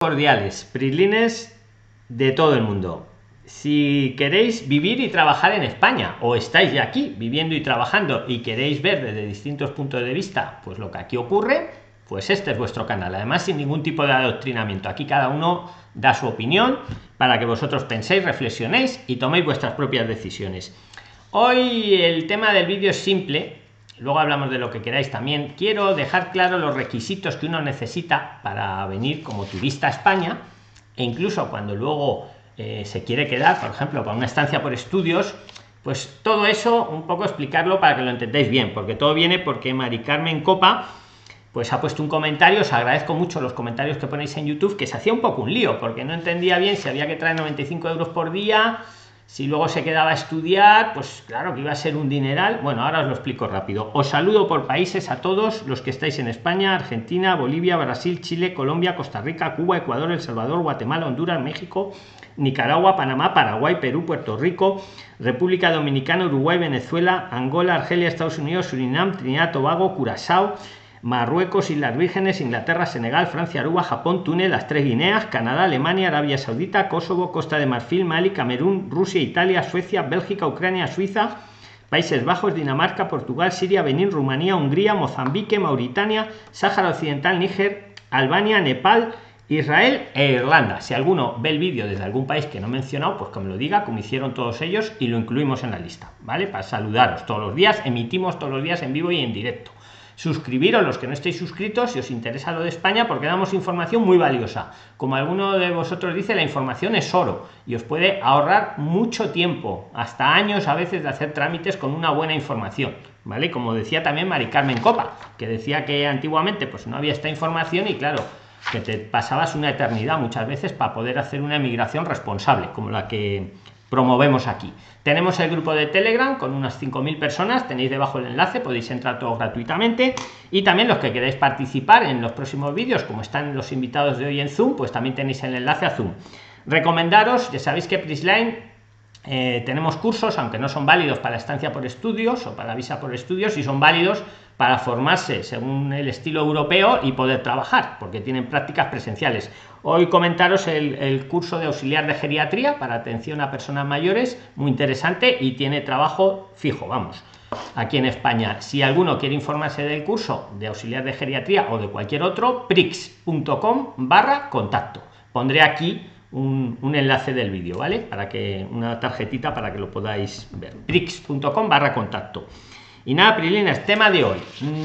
Cordiales, prislines de todo el mundo. Si queréis vivir y trabajar en España, o estáis ya aquí viviendo y trabajando y queréis ver desde distintos puntos de vista pues lo que aquí ocurre, pues este es vuestro canal. Además, sin ningún tipo de adoctrinamiento, aquí cada uno da su opinión para que vosotros penséis, reflexionéis y toméis vuestras propias decisiones. Hoy el tema del vídeo es simple, luego hablamos de lo que queráis. También quiero dejar claro los requisitos que uno necesita para venir como turista a España, e incluso cuando luego se quiere quedar, por ejemplo, para una estancia por estudios, pues todo eso un poco explicarlo para que lo entendáis bien, porque todo viene porque Mari Carmen Copa pues ha puesto un comentario. Os agradezco mucho los comentarios que ponéis en YouTube, que se hacía un poco un lío porque no entendía bien si había que traer 95 euros por día, si luego se quedaba a estudiar, pues claro que iba a ser un dineral. Bueno, ahora os lo explico rápido. Os saludo por países a todos los que estáis en España, Argentina, Bolivia, Brasil, Chile, Colombia, Costa Rica, Cuba, Ecuador, El Salvador, Guatemala, Honduras, México, Nicaragua, Panamá, Paraguay, Perú, Puerto Rico, República Dominicana, Uruguay, Venezuela, Angola, Argelia, Estados Unidos, Surinam, Trinidad, Tobago, Curazao, Marruecos, Islas Vírgenes, Inglaterra, Senegal, Francia, Aruba, Japón, Túnez, las tres Guineas, Canadá, Alemania, Arabia Saudita, Kosovo, Costa de Marfil, Mali, Camerún, Rusia, Italia, Suecia, Bélgica, Ucrania, Suiza, Países Bajos, Dinamarca, Portugal, Siria, Benín, Rumanía, Hungría, Mozambique, Mauritania, Sáhara Occidental, Níger, Albania, Nepal, Israel e Irlanda. Si alguno ve el vídeo desde algún país que no he mencionado, pues que me lo diga, como hicieron todos ellos, y lo incluimos en la lista, ¿vale? Para saludaros todos los días, emitimos todos los días en vivo y en directo. Suscribiros los que no estéis suscritos si os interesa lo de España, porque damos información muy valiosa. Como alguno de vosotros dice, la información es oro y os puede ahorrar mucho tiempo, hasta años a veces, de hacer trámites con una buena información, ¿vale? Como decía también Mari Carmen Copa, que decía que antiguamente pues no había esta información y claro, que te pasabas una eternidad muchas veces para poder hacer una emigración responsable como la que promovemos aquí. Tenemos el grupo de Telegram con unas 5.000 personas, tenéis debajo el enlace, podéis entrar todos gratuitamente, y también los que queráis participar en los próximos vídeos, como están los invitados de hoy en Zoom, pues también tenéis el enlace a Zoom. Recomendaros, ya sabéis que Prisline tenemos cursos, aunque no son válidos para la estancia por estudios o para la visa por estudios, y son válidos para formarse según el estilo europeo y poder trabajar, porque tienen prácticas presenciales. Hoy comentaros el curso de auxiliar de geriatría para atención a personas mayores, muy interesante y tiene trabajo fijo, vamos, aquí en España. Si alguno quiere informarse del curso de auxiliar de geriatría o de cualquier otro, prix.com/contacto. Pondré aquí un enlace del vídeo, ¿vale? Para que una tarjetita para que lo podáis ver. prix.com/contacto. Y nada, Prilines, tema de hoy.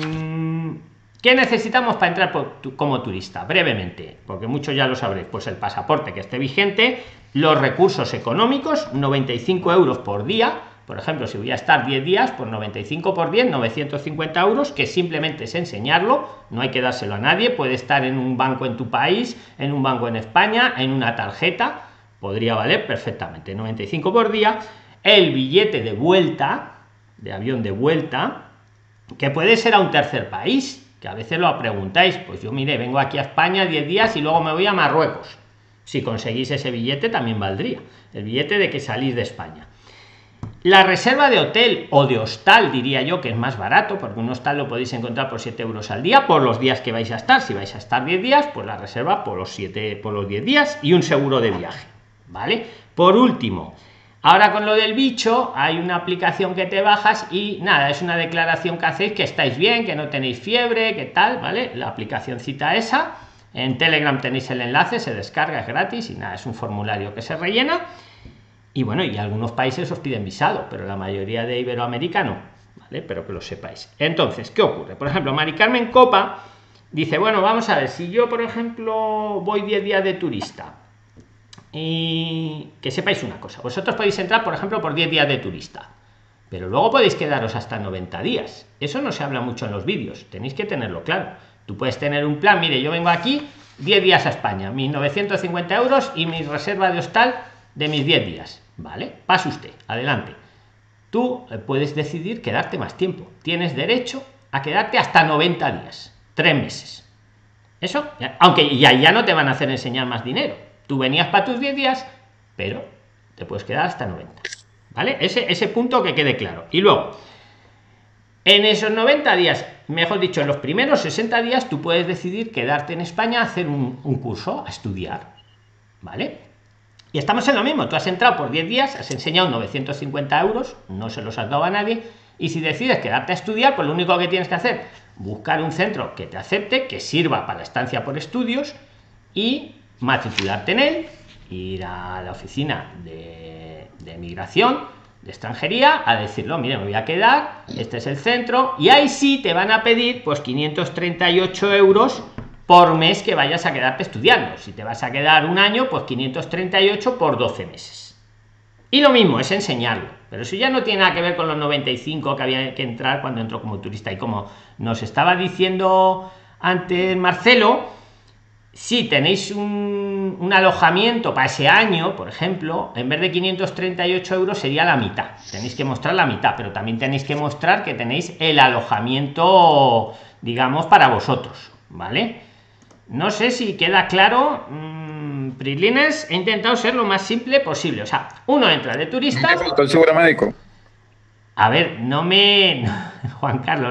¿Qué necesitamos para entrar como turista? Brevemente, porque muchos ya lo sabréis, pues el pasaporte que esté vigente, los recursos económicos, 95 euros por día. Por ejemplo, si voy a estar 10 días, pues 95 por 10, 950 euros, que simplemente es enseñarlo, no hay que dárselo a nadie. Puede estar en un banco en tu país, en un banco en España, en una tarjeta, podría valer perfectamente. 95 por día. El billete de vuelta, de avión de vuelta, que puede ser a un tercer país, que a veces lo preguntáis. Pues yo, mire, vengo aquí a España 10 días y luego me voy a Marruecos. Si conseguís ese billete también valdría, el billete de que salís de España. La reserva de hotel o de hostal, diría yo, que es más barato, porque un hostal lo podéis encontrar por 7 euros al día por los días que vais a estar. Si vais a estar 10 días, pues la reserva por los 10 días y un seguro de viaje, ¿vale? Por último, ahora con lo del bicho, hay una aplicación que te bajas y nada, es una declaración que hacéis que estáis bien, que no tenéis fiebre, que tal, ¿vale? La aplicación cita esa. En Telegram tenéis el enlace, se descarga, es gratis y nada, es un formulario que se rellena. Y bueno, y algunos países os piden visado, pero la mayoría de Iberoamérica no, ¿vale? Pero que lo sepáis. Entonces, ¿qué ocurre? Por ejemplo, Mari Carmen Copa dice, bueno, vamos a ver, si yo, por ejemplo, voy 10 días de turista, y que sepáis una cosa, vosotros podéis entrar, por ejemplo, por 10 días de turista, pero luego podéis quedaros hasta 90 días. Eso no se habla mucho en los vídeos, tenéis que tenerlo claro. Tú puedes tener un plan, mire, yo vengo aquí 10 días a España, mis 950 euros y mi reserva de hostal de mis 10 días, ¿vale? Pase usted, adelante. Tú puedes decidir quedarte más tiempo. Tienes derecho a quedarte hasta 90 días, 3 meses. Eso, aunque ya no te van a hacer enseñar más dinero. Tú venías para tus 10 días, pero te puedes quedar hasta 90, ¿vale? Ese punto que quede claro. Y luego, En esos 90 días, mejor dicho, en los primeros 60 días, tú puedes decidir quedarte en España a hacer un curso, a estudiar, ¿vale? Y estamos en lo mismo, tú has entrado por 10 días, has enseñado 950 euros, no se los has dado a nadie, y si decides quedarte a estudiar, pues lo único que tienes que hacer, buscar un centro que te acepte, que sirva para la estancia por estudios, y matricularte en él, ir a la oficina de migración, de extranjería, a decirlo, mire, me voy a quedar, este es el centro, y ahí sí te van a pedir pues 538 euros por mes que vayas a quedarte estudiando. Si te vas a quedar un año, pues 538 por 12 meses. Y lo mismo es enseñarlo, pero eso ya no tiene nada que ver con los 95 que había que entrar cuando entró como turista. Y como nos estaba diciendo antes Marcelo, si tenéis un alojamiento para ese año, por ejemplo, en vez de 538 euros sería la mitad. Tenéis que mostrar la mitad, pero también tenéis que mostrar que tenéis el alojamiento, digamos, para vosotros, ¿vale? No sé si queda claro. Prilines, he intentado ser lo más simple posible. O sea, uno entra de turista. El seguro médico. A ver, Juan Carlos,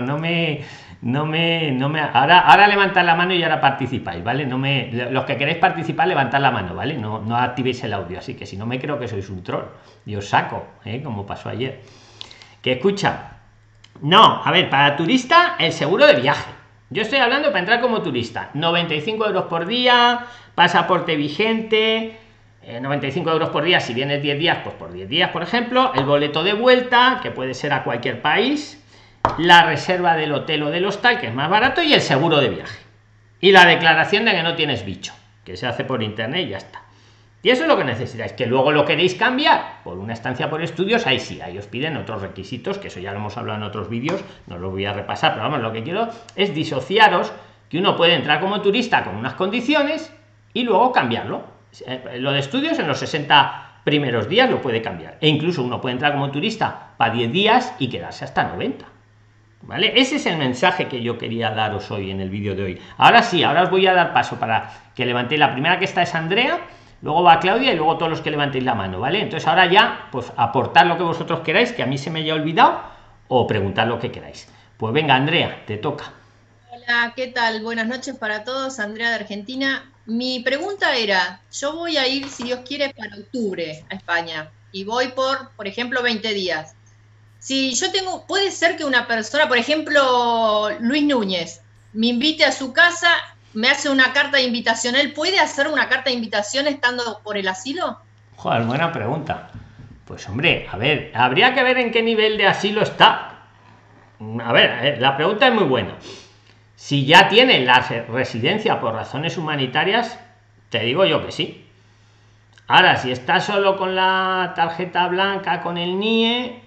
ahora levantad la mano y ahora participáis, ¿vale? Los que queréis participar, levantad la mano, ¿vale? No activéis el audio, así que si no me creo que sois un troll y os saco, como pasó ayer. Que escucha, no, a ver, para turista el seguro de viaje. Yo estoy hablando para entrar como turista, 95 euros por día, pasaporte vigente, 95 euros por día. Si vienes 10 días, pues por 10 días, por ejemplo, el boleto de vuelta, que puede ser a cualquier país, la reserva del hotel o del hostal, que es más barato, y el seguro de viaje, y la declaración de que no tienes bicho, que se hace por internet y ya está. Y eso es lo que necesitáis. Que luego lo queréis cambiar por una estancia por estudios, ahí sí, ahí os piden otros requisitos, que eso ya lo hemos hablado en otros vídeos, no lo voy a repasar, pero vamos, lo que quiero es disociaros, que uno puede entrar como turista con unas condiciones y luego cambiarlo. Lo de estudios en los 60 primeros días lo puede cambiar, e incluso uno puede entrar como turista para 10 días y quedarse hasta 90. ¿Vale? Ese es el mensaje que yo quería daros hoy en el vídeo de hoy. Ahora sí, ahora os voy a dar paso para que levantéis. La primera que está es Andrea, luego va Claudia y luego todos los que levantéis la mano, ¿vale? Entonces ahora ya, pues aportar lo que vosotros queráis, que a mí se me haya olvidado, o preguntar lo que queráis. Pues venga, Andrea, te toca. Hola, ¿qué tal? Buenas noches para todos, Andrea de Argentina. Mi pregunta era, yo voy a ir, si Dios quiere, para octubre a España y voy por ejemplo, 20 días. Si yo tengo, puede ser que una persona, por ejemplo, Luis Núñez, me invite a su casa, me hace una carta de invitación. ¿Él puede hacer una carta de invitación estando por el asilo? Joder, buena pregunta. Pues hombre, a ver, habría que ver en qué nivel de asilo está. A ver, la pregunta es muy buena. Si ya tiene la residencia por razones humanitarias, te digo yo que sí. Ahora, si está solo con la tarjeta blanca, con el NIE,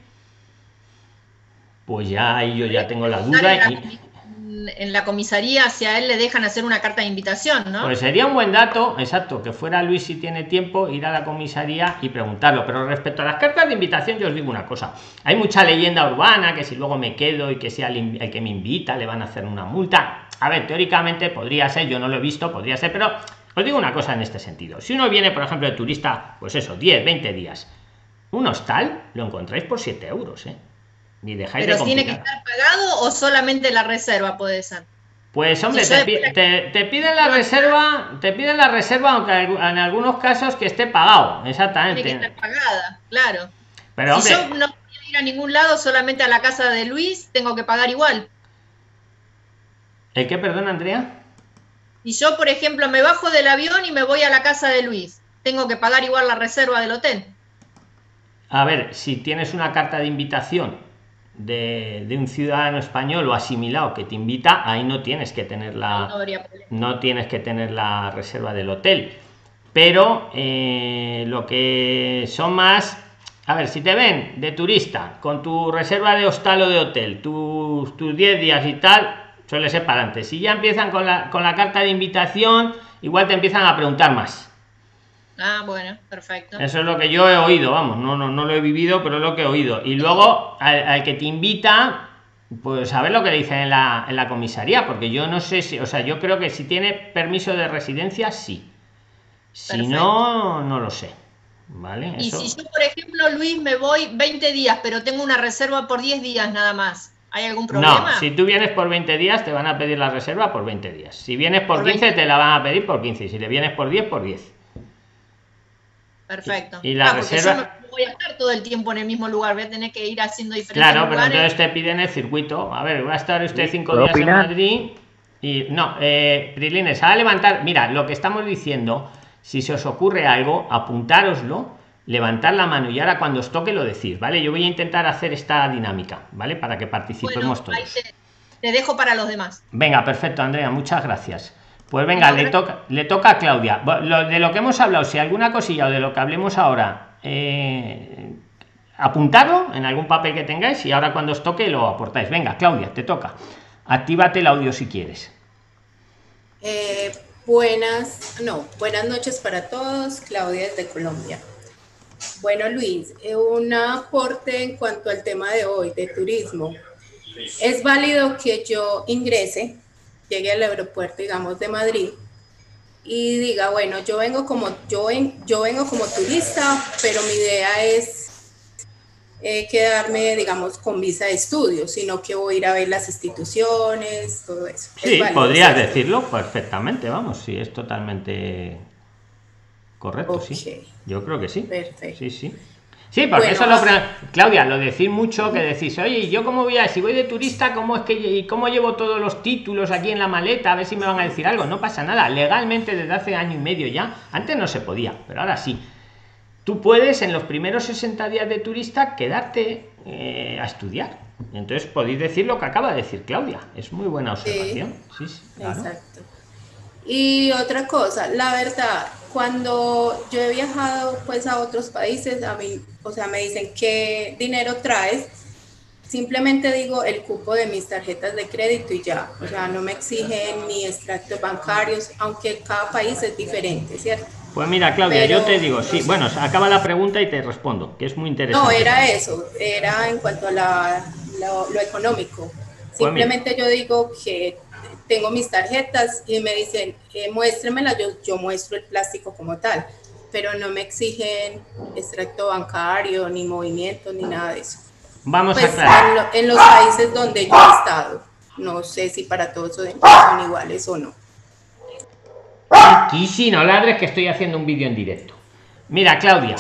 pues ya ahí yo ya tengo la duda. En la comisaría, si a él le dejan hacer una carta de invitación, ¿no? Pues sería un buen dato, exacto, que fuera Luis, si tiene tiempo, ir a la comisaría y preguntarlo. Pero respecto a las cartas de invitación, yo os digo una cosa. Hay mucha leyenda urbana, que si luego me quedo y que sea el que me invita le van a hacer una multa. A ver, teóricamente podría ser, yo no lo he visto, podría ser, pero os digo una cosa en este sentido. Si uno viene, por ejemplo, de turista, pues eso, 10, 20 días, un hostal lo encontráis por 7 euros, ni dejáis de ¿Pero complicar. tiene que estar pagado o solamente la reserva puede ser? Pues hombre, te piden la reserva, aunque en algunos casos que esté pagado, exactamente. Tiene que estar pagada, claro. Pero si hombre, yo no quiero ir a ningún lado, solamente a la casa de Luis, tengo que pagar igual. ¿el qué, perdón, Andrea? Si yo, por ejemplo, me bajo del avión y me voy a la casa de Luis, tengo que pagar igual la reserva del hotel. A ver, si tienes una carta de invitación de un ciudadano español o asimilado que te invita, ahí no tienes que tener no tienes que tener la reserva del hotel. Pero lo que son más, a ver, si te ven de turista con tu reserva de hostal o de hotel, tus 10 días y tal, suele ser para antes. Si ya empiezan con la carta de invitación, igual te empiezan a preguntar más. Ah, bueno, perfecto. Eso es lo que yo he oído, vamos, no lo he vivido, pero es lo que he oído. Y luego al que te invita, pues a ver lo que dicen en la comisaría, porque yo no sé si, o sea, yo creo que si tiene permiso de residencia, sí. Si Perfecto. no, no lo sé. ¿Vale? Y eso. si yo, por ejemplo, Luis, me voy 20 días, pero tengo una reserva por 10 días nada más, ¿Hay algún No, problema? si tú vienes por 20 días te van a pedir la reserva por 20 días. Si vienes por 15 te la van a pedir por 15. Y si le vienes por 10, por 10. Perfecto. Y la Porque yo no reserva... voy a estar todo el tiempo en el mismo lugar, voy a tener que ir haciendo diferentes Claro, pero lugares. entonces te piden el circuito. A ver, va a estar usted 5 ¿Puedo días en opinar? Madrid y... No, Prilines, a levantar... Mira, lo que estamos diciendo, si se os ocurre algo, apuntároslo, levantar la mano y ahora cuando os toque lo decís, ¿vale? Yo voy a intentar hacer esta dinámica, ¿vale? Para que participemos Bueno, ahí todos. te dejo para los demás. Venga, perfecto, Andrea, muchas gracias. Pues venga, No, le toca a Claudia. De lo que hemos hablado, si alguna cosilla o de lo que hablemos ahora, apuntarlo en algún papel que tengáis y ahora cuando os toque lo aportáis. Venga, Claudia, te toca. Actívate el audio si quieres. Buenas noches para todos, Claudia desde Colombia. Bueno, Luis, un aporte en cuanto al tema de hoy, de turismo. Es válido que yo llegue al aeropuerto, digamos, de Madrid y diga, bueno, yo vengo como turista, pero mi idea es quedarme, digamos, con visa de estudio, sino que voy a ir a ver las instituciones, todo eso. Sí, podrías decirlo perfectamente, vamos, sí, es totalmente correcto, Okay. Sí. Yo creo que sí. Perfecto. Sí, sí. Sí, porque Bueno, eso Claudia, lo decís mucho que decís, oye, ¿y yo cómo voy si voy de turista, cómo es que y cómo llevo todos los títulos aquí en la maleta? A ver si me van a decir algo. No pasa nada. Legalmente desde hace año y medio ya, antes no se podía, pero ahora sí. Tú puedes en los primeros 60 días de turista quedarte a estudiar. Entonces podéis decir lo que acaba de decir Claudia. Es muy buena observación. Sí, claro. Exacto. Y otra cosa, la verdad, cuando yo he viajado pues a otros países, a mí, o sea, me dicen qué dinero traes, simplemente digo el cupo de mis tarjetas de crédito y ya, o sea, no me exigen ni extractos bancarios, aunque cada país es diferente, ¿cierto? Pues mira, Claudia, Pero, yo te digo, sí, no sé. bueno, acaba la pregunta y te respondo, que es muy interesante. No, era eso, era en cuanto a lo económico. Pues mira. Simplemente yo digo que tengo mis tarjetas y me dicen, muéstremelas, yo muestro el plástico como tal, pero no me exigen extracto bancario, ni movimiento, ni nada de eso. Vamos Pues a aclarar. en los países donde yo he estado, no sé si para todos son iguales o no. Y si no ladres que estoy haciendo un vídeo en directo. Mira, Claudia,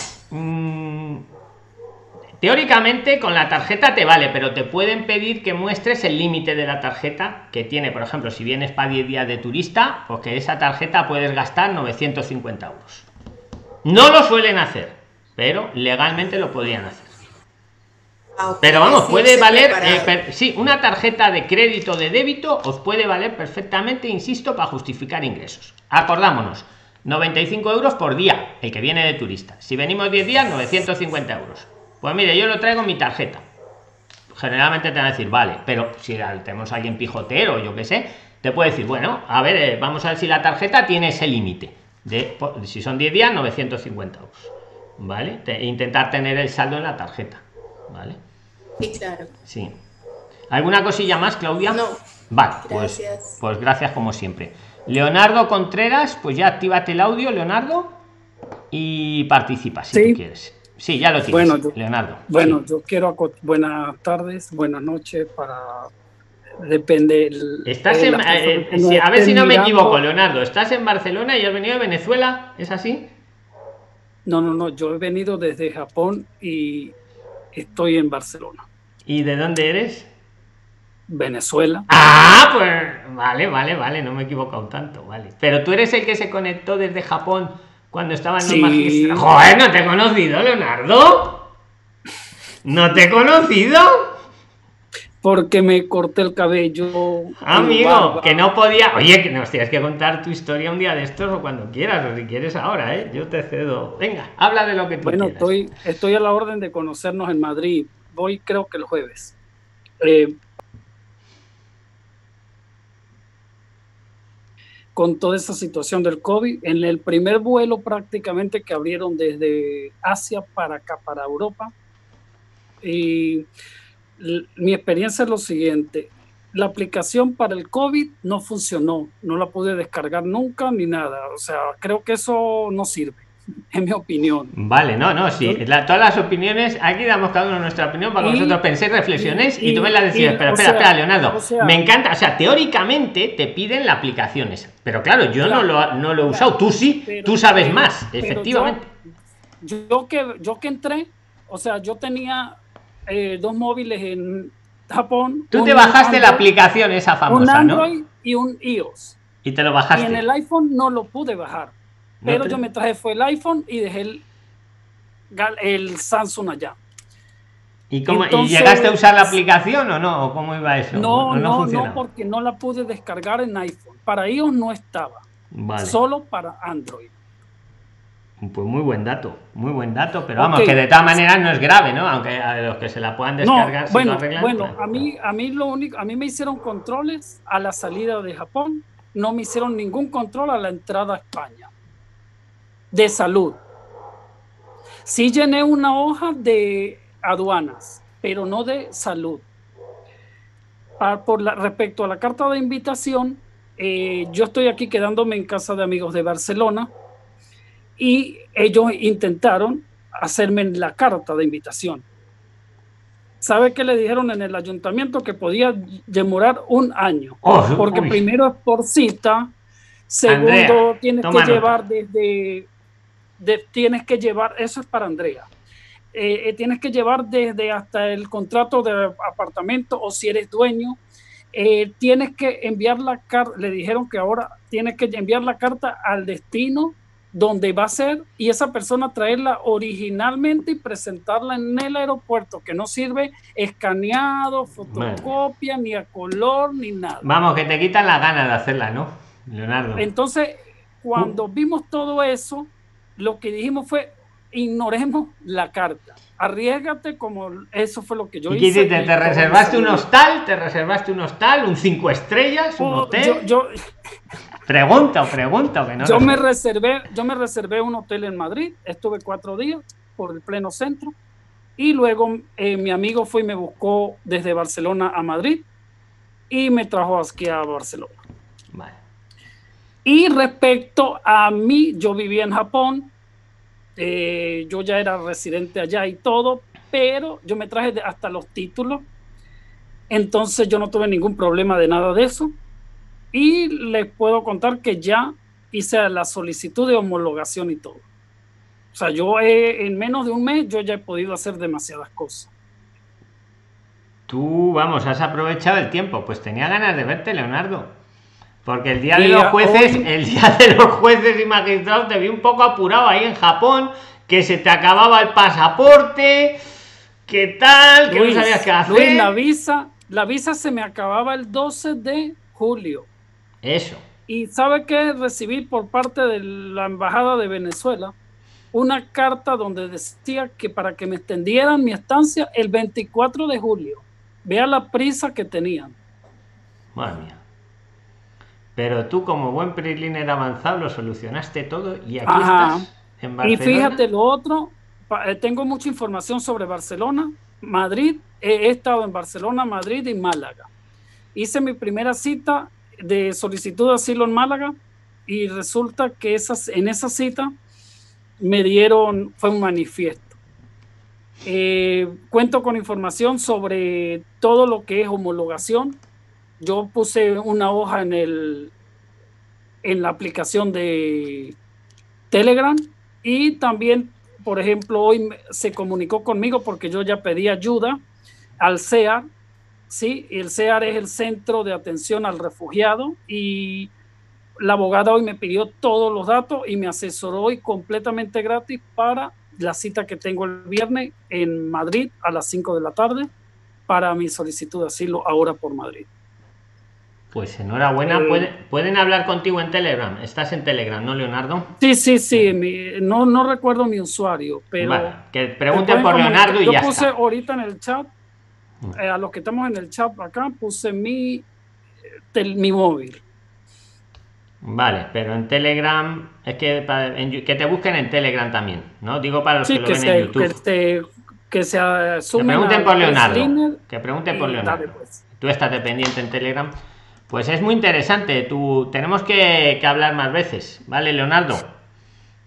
teóricamente con la tarjeta te vale, pero te pueden pedir que muestres el límite de la tarjeta que tiene. Por ejemplo, si vienes para 10 días de turista, pues que esa tarjeta puedes gastar 950 euros. No lo suelen hacer, pero legalmente lo podrían hacer. Okay, pero vamos, puede valer, sí, una tarjeta de crédito, de débito, os puede valer perfectamente, insisto, para justificar ingresos. Acordámonos, 95 euros por día, el que viene de turista. Si venimos 10 días, 950 euros. Pues mire, yo lo traigo en mi tarjeta. Generalmente te van a decir, vale, pero si tenemos a alguien pijotero, yo qué sé, te puede decir, bueno, a ver, vamos a ver si la tarjeta tiene ese límite. Si son 10 días, 950 euros. ¿Vale? Intentar tener el saldo en la tarjeta. ¿Vale? Sí, claro. Sí. ¿Alguna cosilla más, Claudia? No. Vale, gracias. Pues gracias como siempre. Leonardo Contreras, pues ya actívate el audio, Leonardo, y participa si tú quieres. Sí, ya lo tienes, bueno, Leonardo. Bueno, sí. yo quiero buenas tardes, buenas noches depende. Estás en, a ver si no me equivoco, Leonardo. ¿Estás en Barcelona y has venido de Venezuela? ¿Es así? No. Yo he venido desde Japón y estoy en Barcelona. ¿Y de dónde eres? Venezuela. Ah, pues vale, no me he equivocado tanto, vale. Pero tú eres el que se conectó desde Japón cuando estaban los magistrados. Joder, no te he conocido, Leonardo. ¿No te he conocido? Porque me corté el cabello. Amigo, que no podía. Oye, que nos tienes que contar tu historia un día de estos o cuando quieras, o si quieres ahora, ¿eh? Yo te cedo. Venga, habla de lo que tú quieras. Bueno, estoy a la orden de conocernos en Madrid. Voy creo que el jueves. Con toda esa situación del COVID, en el primer vuelo prácticamente que abrieron desde Asia para acá, para Europa, y mi experiencia es lo siguiente: la aplicación para el COVID no funcionó, no la pude descargar nunca ni nada, o sea, creo que eso no sirve. es mi opinión. Vale, no, sí. Todas las opiniones, aquí damos cada uno nuestra opinión para que vosotros penséis, reflexionéis y toméis las decisiones. Pero espera, Leonardo. Me encanta, o sea, teóricamente te piden las aplicaciones. Pero claro, yo no lo he usado. Tú sí, tú sabes más, efectivamente. Yo que entré, o sea, yo tenía 2 móviles en Japón. Tú te bajaste Android, la aplicación esa famosa, un Android, ¿no? Y un iOS. Y te lo bajaste. Y en el iPhone no lo pude bajar. Pero yo me traje fue el iPhone y dejé el Samsung allá. ¿Y cómo? Entonces, ¿y llegaste a usar la aplicación o no? ¿O cómo iba eso? No, porque no la pude descargar en iPhone. Para iOS no estaba. Vale. Solo para Android. Pues muy buen dato, pero vamos, que de todas maneras no es grave, ¿no? Aunque a los que se la puedan descargar, si lo arreglan. Bueno, a mí me hicieron controles a la salida de Japón, no me hicieron ningún control a la entrada a España. De salud. Sí llené una hoja de aduanas, pero no de salud. Respecto a la carta de invitación, yo estoy aquí quedándome en casa de amigos de Barcelona. Y ellos intentaron hacerme la carta de invitación. ¿Sabe qué le dijeron en el ayuntamiento? Que podía demorar 1 año. Porque primero es por cita, segundo Andrea, tienes que llevar tienes que llevar, eso es para Andrea. Tienes que llevar desde hasta el contrato de apartamento o si eres dueño. Tienes que enviar la carta, le dijeron que ahora tienes que enviar la carta al destino donde va a ser y esa persona traerla originalmente y presentarla en el aeropuerto, que no sirve escaneado, fotocopia, ni a color, ni nada. Vamos, que te quitan las ganas de hacerla, ¿no, Leonardo? Entonces, cuando vimos todo eso, lo que dijimos fue, ignoremos la carta. Arriésgate, como eso fue lo que yo hice. ¿Y te reservaste un hostal? ¿Te reservaste un hostal? ¿Un 5 estrellas? ¿Un hotel? Pregunta, que no. Yo me reservé un hotel en Madrid, estuve 4 días por el pleno centro y luego mi amigo fue y me buscó desde Barcelona a Madrid y me trajo aquí a Barcelona. Vale. Y respecto a mí, yo vivía en Japón, yo ya era residente allá y todo, pero yo me traje hasta los títulos, entonces yo no tuve ningún problema de nada de eso. Y les puedo contar que ya hice la solicitud de homologación y todo. O sea, en menos de 1 mes yo ya he podido hacer demasiadas cosas. Tú, vamos, has aprovechado el tiempo. Pues tenía ganas de verte, Leonardo. Porque el día de los jueces y magistrados te vi un poco apurado ahí en Japón, que se te acababa el pasaporte, ¿qué tal? Que no sabías qué hacer. Luis, la visa se me acababa el 12 de julio. Eso. Y ¿sabe qué? Recibí por parte de la embajada de Venezuela una carta donde decía que para que me extendieran mi estancia el 24 de julio. Vea la prisa que tenían. Madre mía. Pero tú, como buen PRIXLINER avanzado, lo solucionaste todo y aquí estás en Barcelona. Y fíjate lo otro, tengo mucha información sobre Barcelona, Madrid. He estado en Barcelona, Madrid y Málaga. Hice mi primera cita de solicitud de asilo en Málaga y resulta que en esa cita fue un manifiesto. Cuento con información sobre todo lo que es homologación. Yo puse una hoja en la aplicación de Telegram y también, por ejemplo, hoy se comunicó conmigo porque yo ya pedí ayuda al CEAR. Sí, el CEAR es el Centro de Atención al Refugiado y la abogada hoy me pidió todos los datos y me asesoró hoy completamente gratis para la cita que tengo el viernes en Madrid a las 5 de la tarde para mi solicitud de asilo ahora por Madrid. Pues enhorabuena. ¿Pueden hablar contigo en Telegram? ¿Estás en Telegram, no, Leonardo? Sí. No recuerdo mi usuario, pero... Vale, que pregunten por Leonardo y ya está. Yo puse ahorita en el chat, a los que estamos en el chat acá, puse mi móvil. Vale, pero en Telegram, es que te busquen en Telegram también, ¿no? Digo para los que lo ven en YouTube. Que se asumen. Que pregunten por Leonardo. Que pregunten por Leonardo. Dale, pues. Tú estate pendiente en Telegram. Pues es muy interesante. Tenemos que hablar más veces, ¿vale, Leonardo?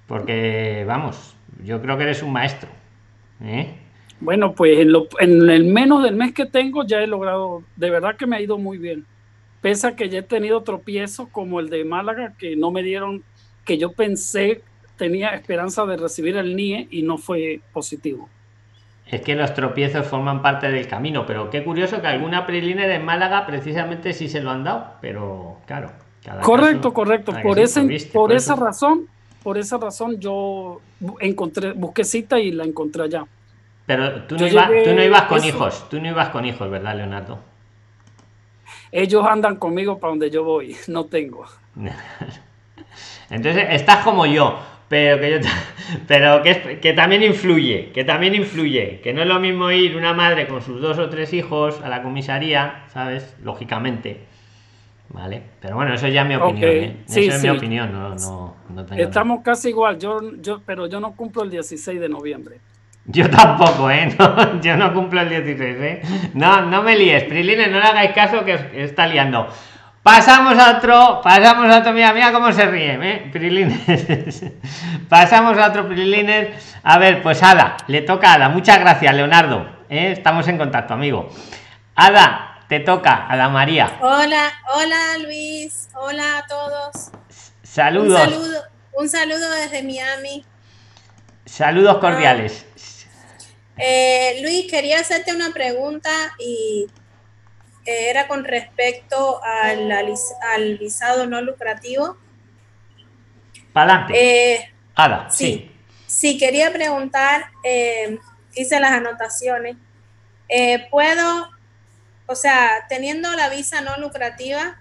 porque vamos, yo creo que eres un maestro, ¿eh? Bueno, pues en el menos del mes que tengo ya he logrado, de verdad que me ha ido muy bien. Pese a que ya he tenido tropiezos como el de Málaga, que no me dieron, que yo pensé, tenía esperanza de recibir el NIE y no fue positivo. Es que los tropiezos forman parte del camino, pero qué curioso que alguna preliner en Málaga precisamente sí se lo han dado, pero claro, cada Correcto, caso. correcto. Ah, que Por sí, ese, pues viste, por por esa eso. razón, yo busqué cita y la encontré allá. Pero Yo tú no llegué, ibas con hijos, tú no ibas con hijos, ¿verdad, Leonardo? ellos andan conmigo para donde yo voy, no tengo. Entonces estás como yo, pero pero que también influye, que no es lo mismo ir una madre con sus 2 o 3 hijos a la comisaría, ¿sabes? Lógicamente, ¿vale? Pero bueno, eso ya es mi Ok, opinión, ¿eh? sí, Eso es mi sí. opinión, no tengo nada. Estamos casi igual. Pero yo no cumplo el 16 de noviembre. Yo tampoco, ¿eh? No, yo no cumplo el 16, ¿eh? No me líes, Prilines, no le hagáis caso que está liando. Pasamos a otro, mira cómo se ríe, ¿eh? Prilines. Pasamos a otro Prilines. A ver, pues Ada, le toca a Ada. Muchas gracias, Leonardo. Estamos en contacto, amigo. Ada, te toca, Ada María. Hola, hola Luis, hola a todos. Saludos. Un saludo desde Miami. Saludos cordiales. Luis, quería hacerte una pregunta y era con respecto al visado no lucrativo. Para adelante. Ada, sí. Sí, quería preguntar, hice las anotaciones. ¿Puedo, o sea, teniendo la visa no lucrativa,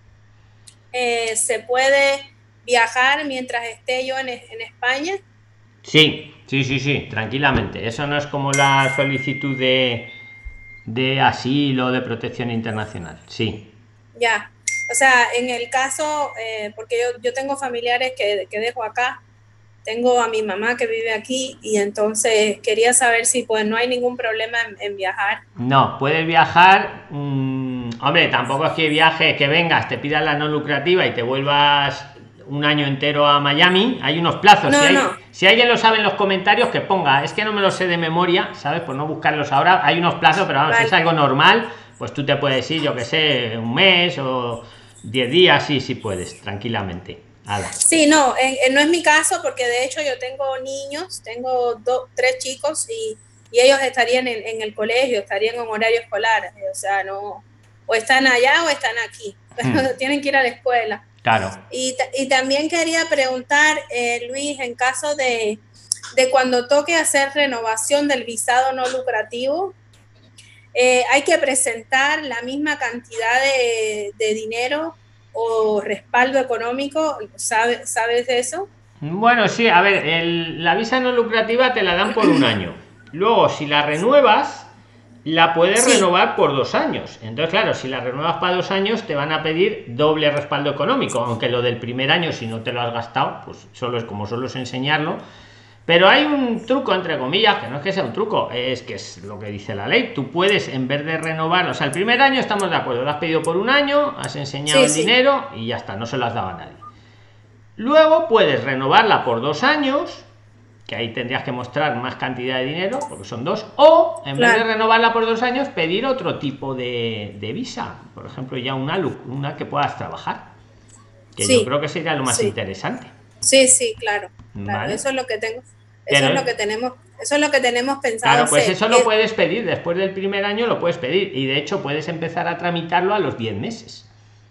se puede viajar mientras esté yo en España? Sí, tranquilamente. Eso no es como la solicitud de asilo, de protección internacional. Sí. Ya, o sea, en el caso, porque yo tengo familiares que dejo acá, tengo a mi mamá que vive aquí y entonces quería saber si pues no hay ningún problema en viajar. No, puedes viajar. Hombre, tampoco es que viajes, que vengas, te pidas la no lucrativa y te vuelvas un año entero a Miami. Hay unos plazos. Si alguien lo sabe en los comentarios, que ponga. Es que no me lo sé de memoria, ¿sabes? Por no buscarlos ahora. Hay unos plazos, pero vamos, es algo normal. Pues tú te puedes ir, yo que sé, un mes o 10 días, sí puedes, tranquilamente. Sí, no es mi caso, porque de hecho yo tengo niños, tengo 3 chicos y ellos estarían en el colegio, estarían en horario escolar, o sea, no, o están allá o están aquí, pero tienen que ir a la escuela. Claro. Y también quería preguntar, Luis, en caso de cuando toque hacer renovación del visado no lucrativo, hay que presentar la misma cantidad de dinero o respaldo económico. ¿Sabes de eso? Bueno, sí, a ver, la visa no lucrativa te la dan por un año. Luego, si la renuevas, la puedes renovar por 2 años. Entonces, claro, si la renuevas para 2 años, te van a pedir doble respaldo económico. Aunque lo del primer año, si no te lo has gastado, pues solo es enseñarlo. Pero hay un truco, entre comillas, que no es que sea un truco, es que es lo que dice la ley. Tú puedes, en vez de renovar, o sea, el primer año estamos de acuerdo, lo has pedido por un año, has enseñado el dinero y ya está, no se lo has dado a nadie. Luego puedes renovarla por 2 años, que ahí tendrías que mostrar más cantidad de dinero, porque son 2, o en vez de renovarla por 2 años, pedir otro tipo de visa, por ejemplo, ya una que puedas trabajar, que yo creo que sería lo más interesante. Sí, claro. ¿Vale? Eso es lo que tengo. Eso es lo que tenemos pensado. Claro, pues eso lo puedes pedir después del primer año, lo puedes pedir y de hecho puedes empezar a tramitarlo a los 10 meses.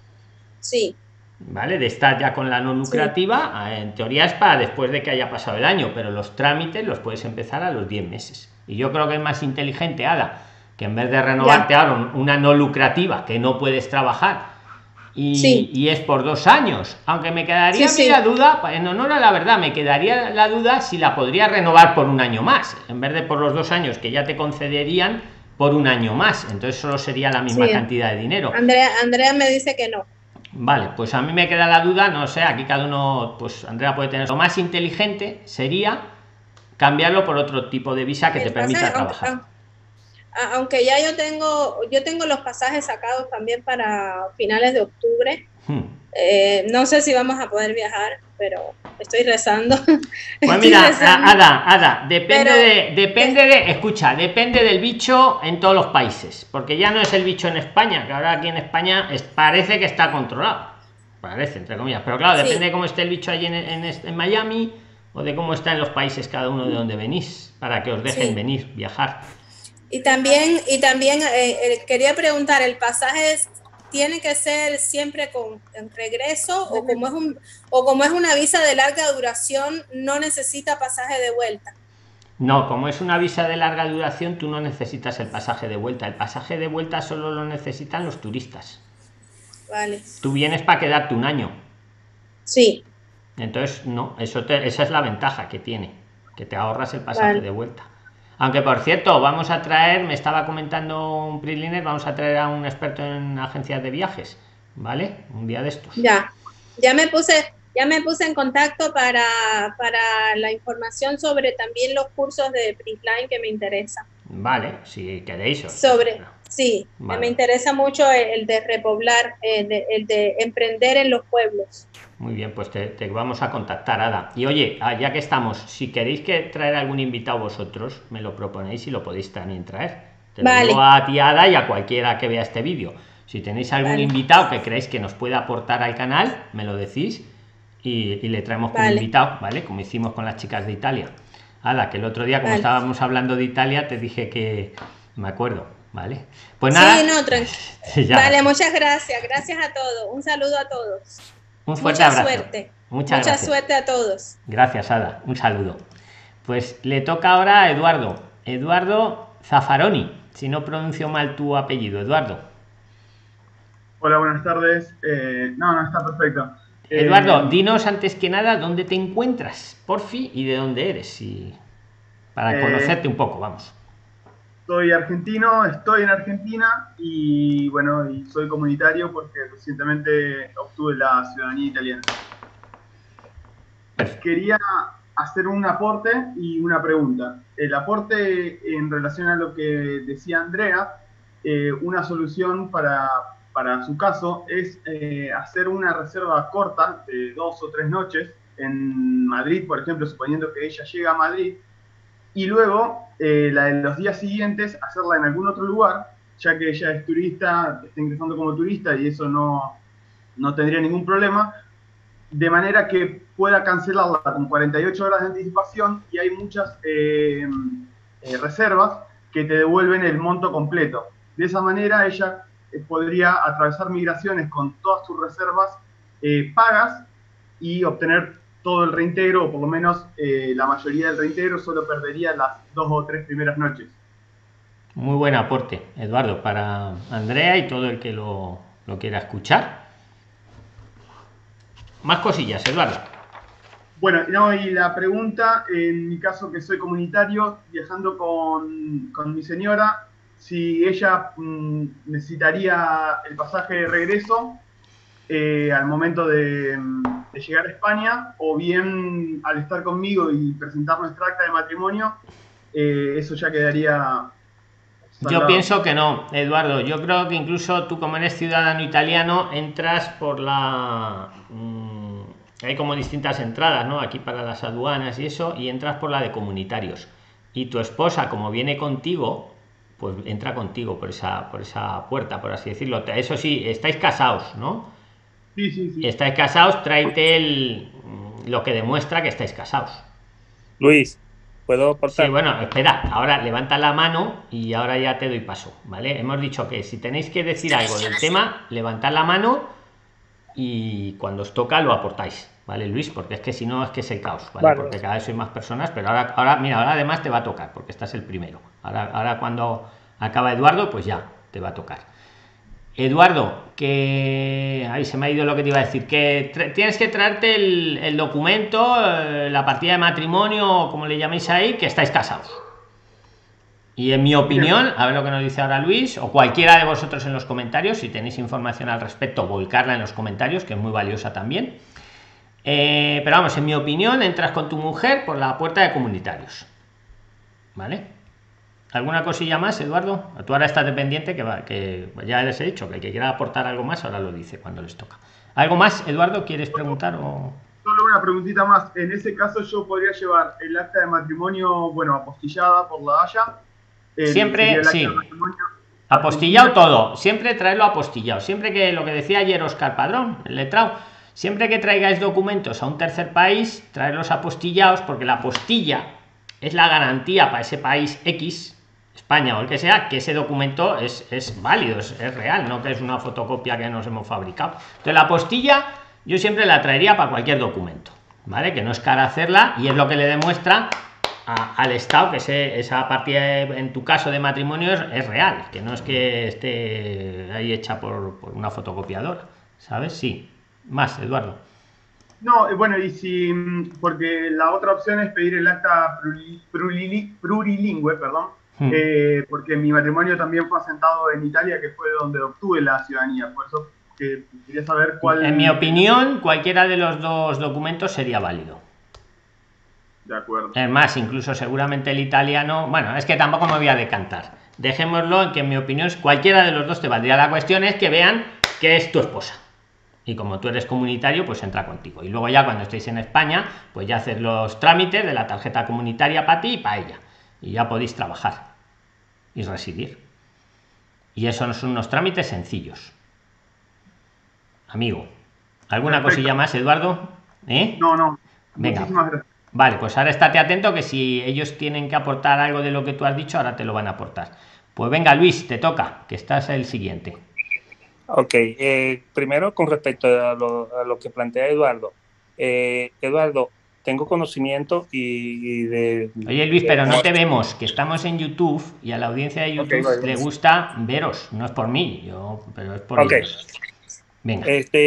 Sí. ¿Vale? De estar ya con la no lucrativa, en teoría es para después de que haya pasado el año, pero los trámites los puedes empezar a los 10 meses. Y yo creo que es más inteligente, Ada, que en vez de renovarte ahora una no lucrativa que no puedes trabajar y es por 2 años, aunque me quedaría la duda, en honor a la verdad, me quedaría la duda si la podría renovar por un año más, en vez de por los 2 años que ya te concederían por un año más, entonces solo sería la misma cantidad de dinero. Andrea me dice que no. Vale, pues a mí me queda la duda, no sé, aquí cada uno, pues Andrea puede tener. Lo más inteligente sería cambiarlo por otro tipo de visa que te permita trabajar. Aunque ya yo tengo los pasajes sacados también para finales de octubre. No sé si vamos a poder viajar, pero estoy rezando. Pues mira, Ada, depende del bicho en todos los países, porque ya no es el bicho en España, que ahora aquí en España parece que está controlado, parece, entre comillas, pero claro, depende de cómo esté el bicho allí en Miami, o de cómo está en los países cada uno de donde venís, para que os dejen venir, viajar. Y también quería preguntar, ¿el pasaje tiene que ser siempre con regreso o como es una visa de larga duración no necesita pasaje de vuelta? No, como es una visa de larga duración, tú no necesitas el pasaje de vuelta. El pasaje de vuelta solo lo necesitan los turistas. Vale. Tú vienes para quedarte un año. Sí. Entonces, no, esa es la ventaja que tiene, que te ahorras el pasaje de vuelta. Aunque, por cierto, vamos a traer, me estaba comentando un PRIXLINER, vamos a traer a un experto en agencias de viajes, ¿vale? Un día de estos. Ya me puse en contacto para la información sobre también los cursos de PRIXLINE que me interesan. Vale, si queréis. Sí, vale. Me interesa mucho el de repoblar, el de emprender en los pueblos. Muy bien, pues te vamos a contactar, Ada. Y oye, ya que estamos, si queréis que traer algún invitado vosotros, me lo proponéis y lo podéis también traer. Te lo digo a ti, Ada, y a cualquiera que vea este vídeo. Si tenéis algún invitado que creéis que nos pueda aportar al canal, me lo decís y le traemos como invitado, ¿vale? Como hicimos con las chicas de Italia. Ada, que el otro día, como estábamos hablando de Italia, te dije que... Me acuerdo, ¿vale? Pues nada. Sí, no, tranquilo. Vale, muchas gracias. Gracias a todos. Un saludo a todos. Un fuerte abrazo. Suerte. Mucha suerte a todos. Gracias, Ada. Un saludo. Pues le toca ahora a Eduardo Zaffaroni, si no pronuncio mal tu apellido. Eduardo. Hola, buenas tardes. No, está perfecto. Eduardo, dinos antes que nada dónde te encuentras, porfi, y de dónde eres, para conocerte un poco, vamos. Soy argentino, estoy en Argentina y bueno, y soy comunitario porque recientemente obtuve la ciudadanía italiana. Quería hacer un aporte y una pregunta. El aporte en relación a lo que decía Andrea, una solución para su caso es hacer una reserva corta de 2 o 3 noches en Madrid, por ejemplo, suponiendo que ella llega a Madrid, y luego la de los días siguientes hacerla en algún otro lugar, ya que ella es turista, está ingresando como turista y eso no tendría ningún problema, de manera que pueda cancelarla con 48 horas de anticipación, y hay muchas reservas que te devuelven el monto completo. De esa manera ella podría atravesar migraciones con todas sus reservas pagas y obtener todo el reintegro, o por lo menos la mayoría del reintegro. Solo perdería las 2 o 3 primeras noches. Muy buen aporte, Eduardo, para Andrea y todo el que lo quiera escuchar. Más cosillas, Eduardo. Bueno, no, y la pregunta, en mi caso que soy comunitario, viajando con mi señora, si ella necesitaría el pasaje de regreso al momento de llegar a España, o bien al estar conmigo y presentar nuestra acta de matrimonio, eso ya quedaría salado. Yo pienso que no, Eduardo. Yo creo que incluso tú, como eres ciudadano italiano, entras por la... hay como distintas entradas, ¿no? Aquí para las aduanas y eso, y entras por la de comunitarios. Y tu esposa, como viene contigo, pues entra contigo por esa puerta, por así decirlo. Eso sí, estáis casados, ¿no? Sí. Estáis casados, tráete lo que demuestra que estáis casados. Luis, ¿puedo aportar? Sí, bueno, espera, ahora levanta la mano y ahora ya te doy paso, ¿vale? Hemos dicho que si tenéis que decir algo del tema, levantad la mano y cuando os toca lo aportáis, ¿vale, Luis? Porque es que si no, es que es el caos, ¿vale? Porque cada vez sois más personas, pero ahora mira, ahora además te va a tocar, porque estás el primero. Ahora cuando acaba Eduardo, pues ya te va a tocar. Eduardo, que ahí se me ha ido lo que te iba a decir, que tienes que traerte el documento, la partida de matrimonio, como le llaméis ahí, que estáis casados. Y en mi opinión, a ver lo que nos dice ahora Luis, o cualquiera de vosotros en los comentarios, si tenéis información al respecto, volcarla en los comentarios, que es muy valiosa también. Pero vamos, en mi opinión, entras con tu mujer por la puerta de comunitarios, ¿vale? ¿Alguna cosilla más, Eduardo? Tú ahora estás dependiente, que ya les he dicho que el que quiera aportar algo más ahora lo dice cuando les toca. ¿Algo más, Eduardo? ¿Quieres preguntar? Solo una preguntita más. En ese caso yo podría llevar el acta de matrimonio, bueno, apostillada por la Haya. Siempre, sí. Apostillado todo. Siempre traerlo apostillado. Siempre que, lo que decía ayer Oscar Padrón, el letrado, siempre que traigáis documentos a un tercer país, traerlos apostillados, porque la apostilla es la garantía para ese país X, España o el que sea, que ese documento es válido, es real, no que es una fotocopia que nos hemos fabricado. Entonces la apostilla yo siempre la traería para cualquier documento, ¿vale? Que no es cara hacerla y es lo que le demuestra al Estado que esa partida, en tu caso de matrimonio, es real, que no es que esté ahí hecha por una fotocopiadora, ¿sabes? Sí. Más, Eduardo. No, bueno, y si, porque la otra opción es pedir el acta plurilingüe, perdón, porque mi matrimonio también fue asentado en Italia, que fue donde obtuve la ciudadanía, por eso que quería saber cuál... En mi opinión, cualquiera de los dos documentos sería válido. De acuerdo. Es más, incluso seguramente el italiano, bueno, es que tampoco me voy a decantar. Dejémoslo en que en mi opinión cualquiera de los dos te valdría. La cuestión es que vean que es tu esposa. Y como tú eres comunitario, pues entra contigo. Y luego ya cuando estéis en España, pues ya haces los trámites de la tarjeta comunitaria para ti y para ella. Y ya podéis trabajar y residir. Y eso son unos trámites sencillos. Amigo, ¿alguna Perfecto. Cosilla más, Eduardo? No. Venga. Muchísimas gracias. Vale, pues ahora estate atento que si ellos tienen que aportar algo de lo que tú has dicho, ahora te lo van a aportar. Pues venga, Luis, te toca, que estás el siguiente. Ok, primero con respecto a lo que plantea Eduardo. Eduardo, tengo conocimiento y de... Oye, Luis, pero no te vemos, que estamos en YouTube y a la audiencia de YouTube le gusta veros. No es por mí, pero es por ellos. Venga.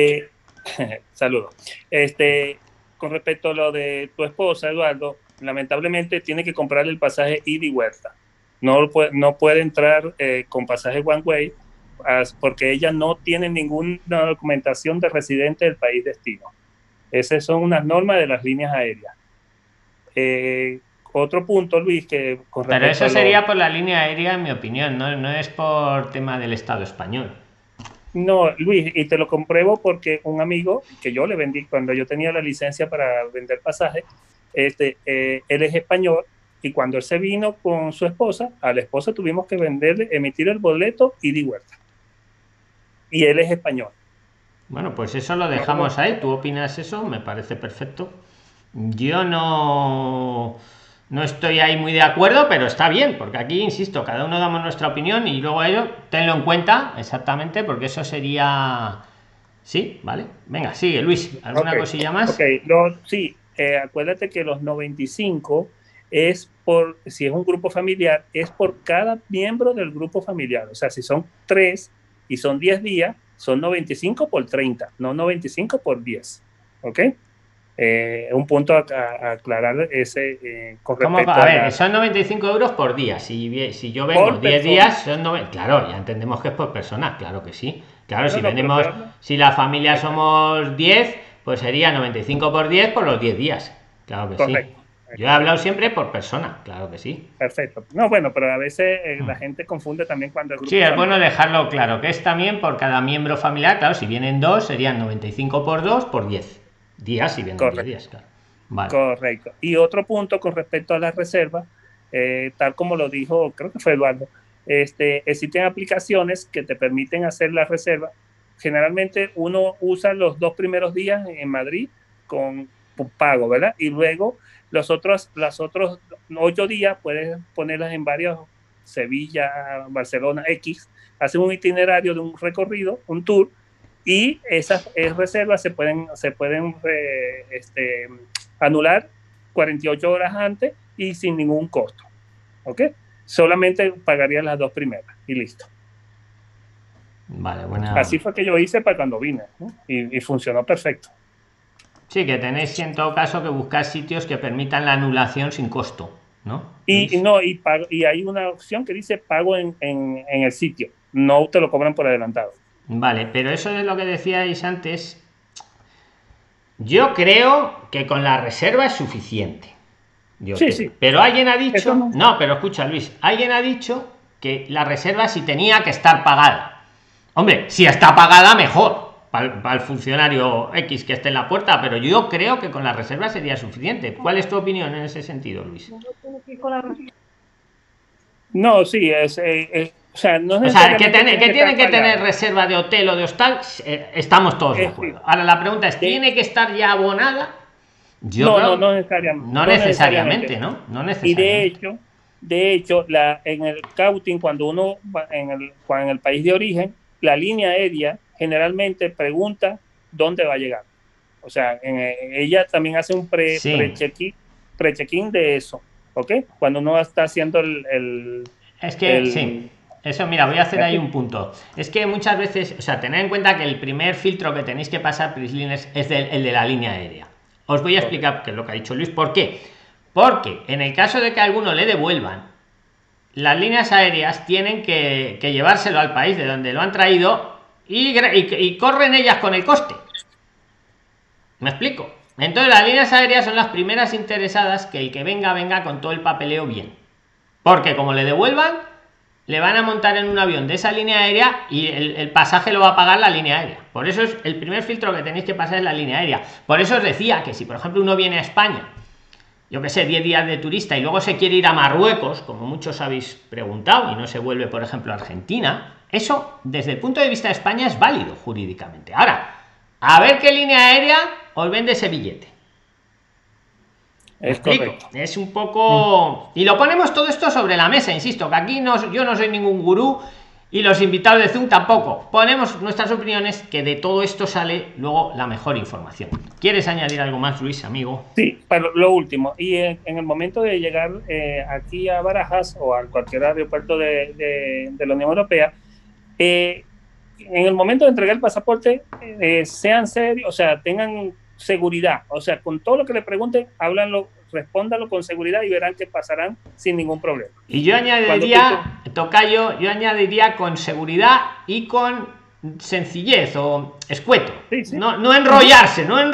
Saludos. Con respecto a lo de tu esposa, Eduardo, lamentablemente tiene que comprar el pasaje ida y vuelta. No puede entrar con pasaje one way, porque ella no tiene ninguna documentación de residente del país destino. Esas son unas normas de las líneas aéreas. Otro punto, Luis, que con pero eso sería por la línea aérea, en mi opinión, no es por tema del Estado español. No, Luis, y te lo compruebo porque un amigo que yo le vendí cuando yo tenía la licencia para vender pasajes, él es español, y cuando él se vino con su esposa, a la esposa tuvimos que emitir el boleto ida y vuelta. Y él es español. Bueno, pues eso lo dejamos ahí. ¿Tú opinas eso? Me parece perfecto. Yo no estoy ahí muy de acuerdo, pero está bien, porque aquí, insisto, cada uno damos nuestra opinión y luego ello, tenlo en cuenta, exactamente, porque eso sería... Sí, vale. Venga, sigue, Luis. ¿Alguna cosilla más? Ok, sí, acuérdate que los 95 es por, si es un grupo familiar, es por cada miembro del grupo familiar. O sea, si son 3 y son 10 días, son 95 por 30, no 95 por 10. ¿Ok? Un punto a aclarar ese con respecto a ver, son 95 euros por día. Si yo vengo 10 días, son 90. Claro, ya entendemos que es por persona, claro que sí. Claro, si venimos, si la familia somos 10, pues sería 95 por 10 por los 10 días. Claro que correcto. Sí. Yo he hablado siempre por persona, claro que sí. Perfecto. No, bueno, pero a veces la gente confunde también cuando el grupo... Sí, es bueno dejarlo claro, que es también por cada miembro familiar. Claro, si vienen 2, serían 95 por 2 por 10 días, y vienen 10 días, claro. Vale. Correcto. Y otro punto con respecto a las reservas, tal como lo dijo, creo que fue Eduardo, existen aplicaciones que te permiten hacer la reserva. Generalmente uno usa los 2 primeros días en Madrid con pago, ¿verdad? Y luego los otros 8 días puedes ponerlas en varios, Sevilla, Barcelona, X, hacen un itinerario de un recorrido, un tour, y esas reservas se pueden anular 48 horas antes y sin ningún costo. ¿Ok? Solamente pagarías las 2 primeras y listo. Vale, buena. Así fue que yo hice para cuando vine, ¿no? y funcionó perfecto. Sí, que tenéis en todo caso que buscar sitios que permitan la anulación sin costo, ¿no? Y hay una opción que dice pago en el sitio, no te lo cobran por adelantado. Vale, pero eso es lo que decíais antes. Yo creo que con la reserva es suficiente. Sí. Pero alguien ha dicho... No, pero escucha, Luis. Alguien ha dicho que la reserva sí tenía que estar pagada. Hombre, si está pagada, mejor. para el funcionario X que esté en la puerta, pero yo creo que con la reserva sería suficiente. ¿Cuál es tu opinión en ese sentido, Luis? No, sí, o sea, no o sea, que tienen que tener reserva de hotel o de hostal, estamos todos de acuerdo. Ahora la pregunta es, ¿tiene que estar ya abonada? No necesariamente. No necesariamente, ¿no? No necesariamente. Y de hecho, en el cauting, cuando uno va en el país de origen, la línea aérea generalmente pregunta dónde va a llegar. O sea, ella también hace un pre-check-in de eso, ¿ok? Cuando uno está haciendo sí. Eso, mira, voy a hacer ahí un punto. Es que muchas veces, o sea, tened en cuenta que el primer filtro que tenéis que pasar, Prislines, es el de la línea aérea. Os voy a explicar qué es lo que ha dicho Luis. ¿Por qué? Porque en el caso de que a alguno le devuelvan, las líneas aéreas tienen que llevárselo al país de donde lo han traído y corren ellas con el coste. ¿Me explico? Entonces las líneas aéreas son las primeras interesadas que el que venga con todo el papeleo bien. Porque como le devuelvan, le van a montar en un avión de esa línea aérea y el pasaje lo va a pagar la línea aérea. Por eso es el primer filtro que tenéis que pasar es la línea aérea. Por eso os decía que si por ejemplo uno viene a España, yo que sé, 10 días de turista y luego se quiere ir a Marruecos, como muchos habéis preguntado, y no se vuelve por ejemplo a Argentina, eso desde el punto de vista de España es válido jurídicamente. Ahora, a ver qué línea aérea os vende ese billete. Es un poco, y lo ponemos todo esto sobre la mesa, insisto, que aquí yo no soy ningún gurú y los invitados de Zoom tampoco. Ponemos nuestras opiniones, que de todo esto sale luego la mejor información. ¿Quieres añadir algo más, Luis, amigo? Sí, pero lo último, y en el momento de llegar aquí a Barajas o a cualquier aeropuerto de la Unión Europea, en el momento de entregar el pasaporte, sean serios, o sea, tengan seguridad, o sea, con todo lo que le pregunten, respóndanlo con seguridad y verán que pasarán sin ningún problema. Y yo añadiría, Tocayo, con seguridad y con sencillez o escueto. Sí. No enrollarse, ¿no?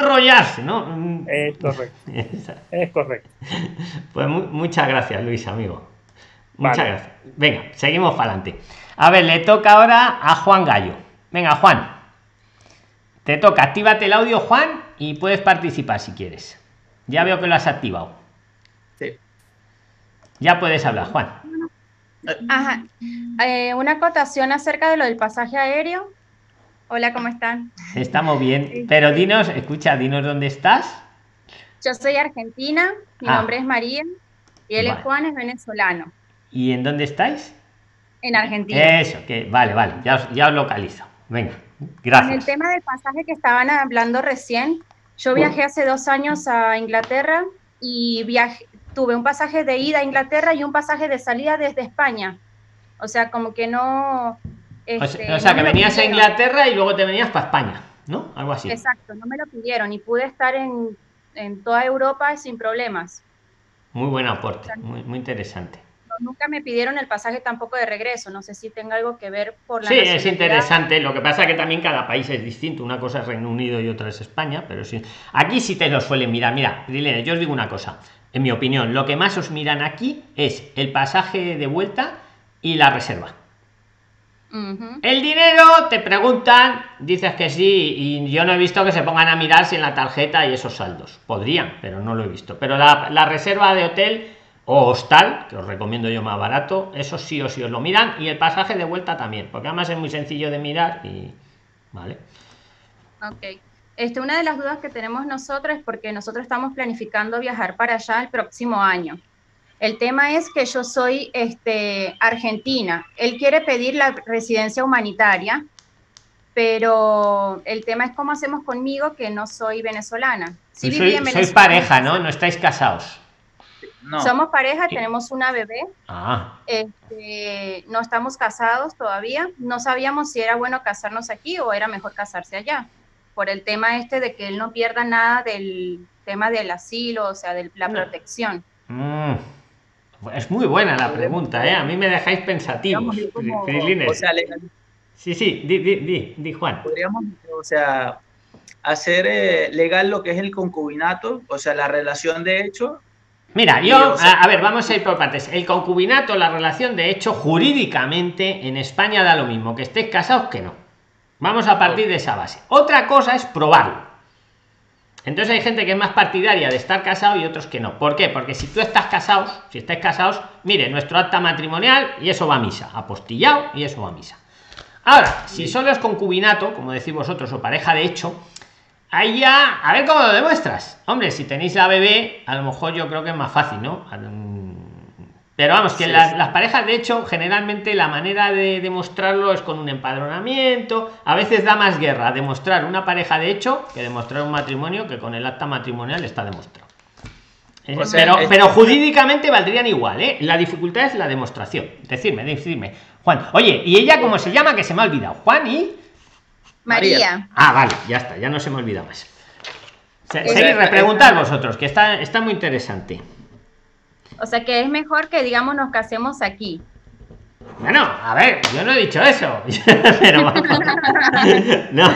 Es correcto. Es correcto. Pues muchas gracias, Luis, amigo. Muchas gracias. Venga, seguimos para adelante. A ver, le toca ahora a Juan Gallo. Venga, Juan. Te toca, actívate el audio, Juan, y puedes participar si quieres. Ya veo que lo has activado. Sí. Ya puedes hablar, Juan. Ajá. Una acotación acerca de lo del pasaje aéreo. Hola, ¿cómo están? Estamos bien, pero dinos dónde estás. Yo soy argentina, mi nombre es María, y él es Juan, es venezolano. ¿Y en dónde estáis? En Argentina. Eso, que vale, ya os localizo. Venga, gracias. En el tema del pasaje que estaban hablando recién, yo viajé hace 2 años a Inglaterra y tuve un pasaje de ida a Inglaterra y un pasaje de salida desde España. O sea, como que no... o sea, que venías a Inglaterra y luego te venías para España, ¿no? Algo así. Exacto, no me lo pidieron y pude estar en toda Europa sin problemas. Muy buen aporte, muy interesante. Nunca me pidieron el pasaje tampoco de regreso, no sé si tenga algo que ver por la Sí, es interesante, lo que pasa es que también cada país es distinto, una cosa es Reino Unido y otra es España, pero sí, aquí sí te lo suelen mirar. Mira, Rilene, yo os digo una cosa, en mi opinión, lo que más os miran aquí es el pasaje de vuelta y la reserva. El dinero te preguntan, dices que sí, y yo no he visto que se pongan a mirar si en la tarjeta hay esos saldos. Podrían, pero no lo he visto. Pero la reserva de hotel o hostal, que os recomiendo yo más barato, eso sí o sí os lo miran, y el pasaje de vuelta también, porque además es muy sencillo de mirar y vale. Ok. Una de las dudas que tenemos nosotros es porque nosotros estamos planificando viajar para allá el próximo año. El tema es que yo soy argentina. Él quiere pedir la residencia humanitaria, pero el tema es cómo hacemos conmigo, que no soy venezolana. Sí, sois pareja, ¿no? No estáis casados. No. Somos pareja, tenemos una bebé. No estamos casados todavía. No sabíamos si era bueno casarnos aquí o era mejor casarse allá, por el tema de que él no pierda nada del tema del asilo, o sea, de la protección. Es muy buena la pregunta, ¿eh? A mí me dejáis pensativos. O sea, sí, di Juan. Podríamos, o sea, hacer legal lo que es el concubinato, o sea, la relación de hecho. Mira, a ver, vamos a ir por partes. El concubinato, la relación de hecho, jurídicamente en España da lo mismo, que estéis casados que no. Vamos a partir de esa base. Otra cosa es probarlo. Entonces hay gente que es más partidaria de estar casado y otros que no. ¿Por qué? Porque si tú estás casados, si estáis casados, mire, nuestro acta matrimonial y eso va a misa, apostillado y eso va a misa. Ahora, si solo es concubinato, como decís vosotros, o pareja de hecho, ahí ya, a ver cómo lo demuestras. Hombre, si tenéis la bebé, a lo mejor yo creo que es más fácil, ¿no? Pero vamos, que las parejas de hecho, generalmente la manera de demostrarlo es con un empadronamiento. A veces da más guerra demostrar una pareja de hecho que demostrar un matrimonio, que con el acta matrimonial está demostrado. O sea, pero jurídicamente valdrían igual, ¿eh? La dificultad es la demostración. Decidme, Juan. Oye, ¿y ella cómo se llama? Que se me ha olvidado. Juan y... María. Ah, vale, ya está, ya no se me olvida más. Seguid, repreguntar vosotros, que está muy interesante. O sea que es mejor que, digamos, nos casemos aquí. Bueno, a ver, yo no he dicho eso. Pero no.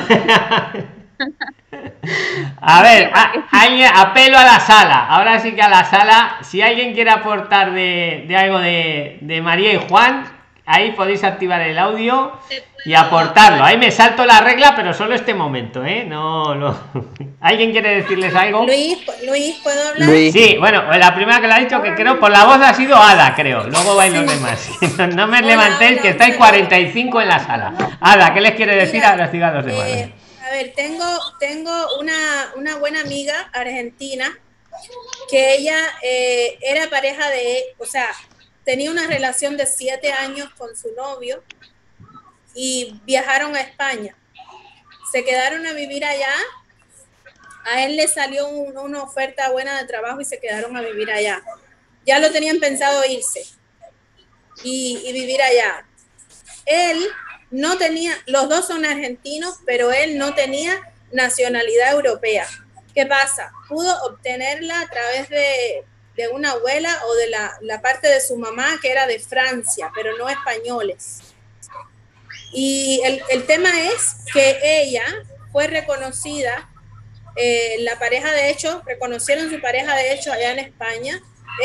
A ver, alguien, apelo a la sala. Ahora sí que a la sala. Si alguien quiere aportar de algo de María y Juan, ahí podéis activar el audio y aportarlo. Ahí me salto la regla, pero solo este momento, ¿eh? No. ¿Alguien quiere decirles algo? Luis, ¿puedo hablar? Sí, bueno, la primera que lo ha dicho, que creo por la voz ha sido Ada, creo. Luego vais los demás. No me levantéis, que estáis 45 en la sala. Ada, ¿qué les quiere decir a los demás? A ver, tengo una buena amiga argentina que ella era pareja o sea, tenía una relación de 7 años con su novio y viajaron a España. Se quedaron a vivir allá. A él le salió una oferta buena de trabajo y se quedaron a vivir allá. Ya lo tenían pensado irse y vivir allá. Él no tenía, los dos son argentinos, pero él no tenía nacionalidad europea. ¿Qué pasa? Pudo obtenerla a través de una abuela o de la parte de su mamá, que era de Francia, pero no españoles. Y el tema es que ella fue reconocida, la pareja de hecho, reconocieron su pareja de hecho allá en España,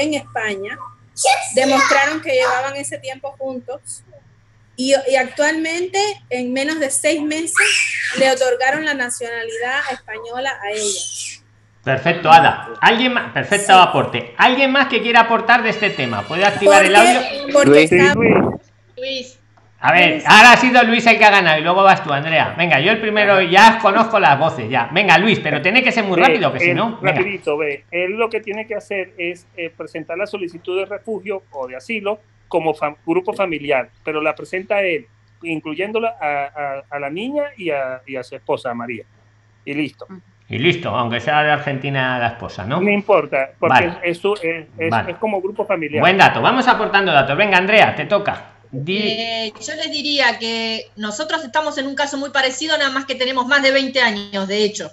demostraron que llevaban ese tiempo juntos y actualmente en menos de 6 meses le otorgaron la nacionalidad española a ella. Perfecto, Ada. ¿Alguien más? Perfecto, sí. Aporte. ¿Alguien más que quiera aportar de este tema? ¿Puede activar el audio? Luis. A ver, ahora ha sido Luis el que ha ganado y luego vas tú, Andrea. Venga, yo el primero ya conozco las voces, ya. Venga, Luis, pero tiene que ser muy rápido, que si no... Rapidito, él lo que tiene que hacer es presentar la solicitud de refugio o de asilo como grupo familiar, pero la presenta él, incluyéndola a la niña y a su esposa, María. Y listo. Y listo, aunque sea de Argentina la esposa, ¿no? No importa, porque vale. es como grupo familiar. Buen dato, vamos aportando datos. Venga, Andrea, te toca. Yo les diría que nosotros estamos en un caso muy parecido, nada más que tenemos más de 20 años, de hecho.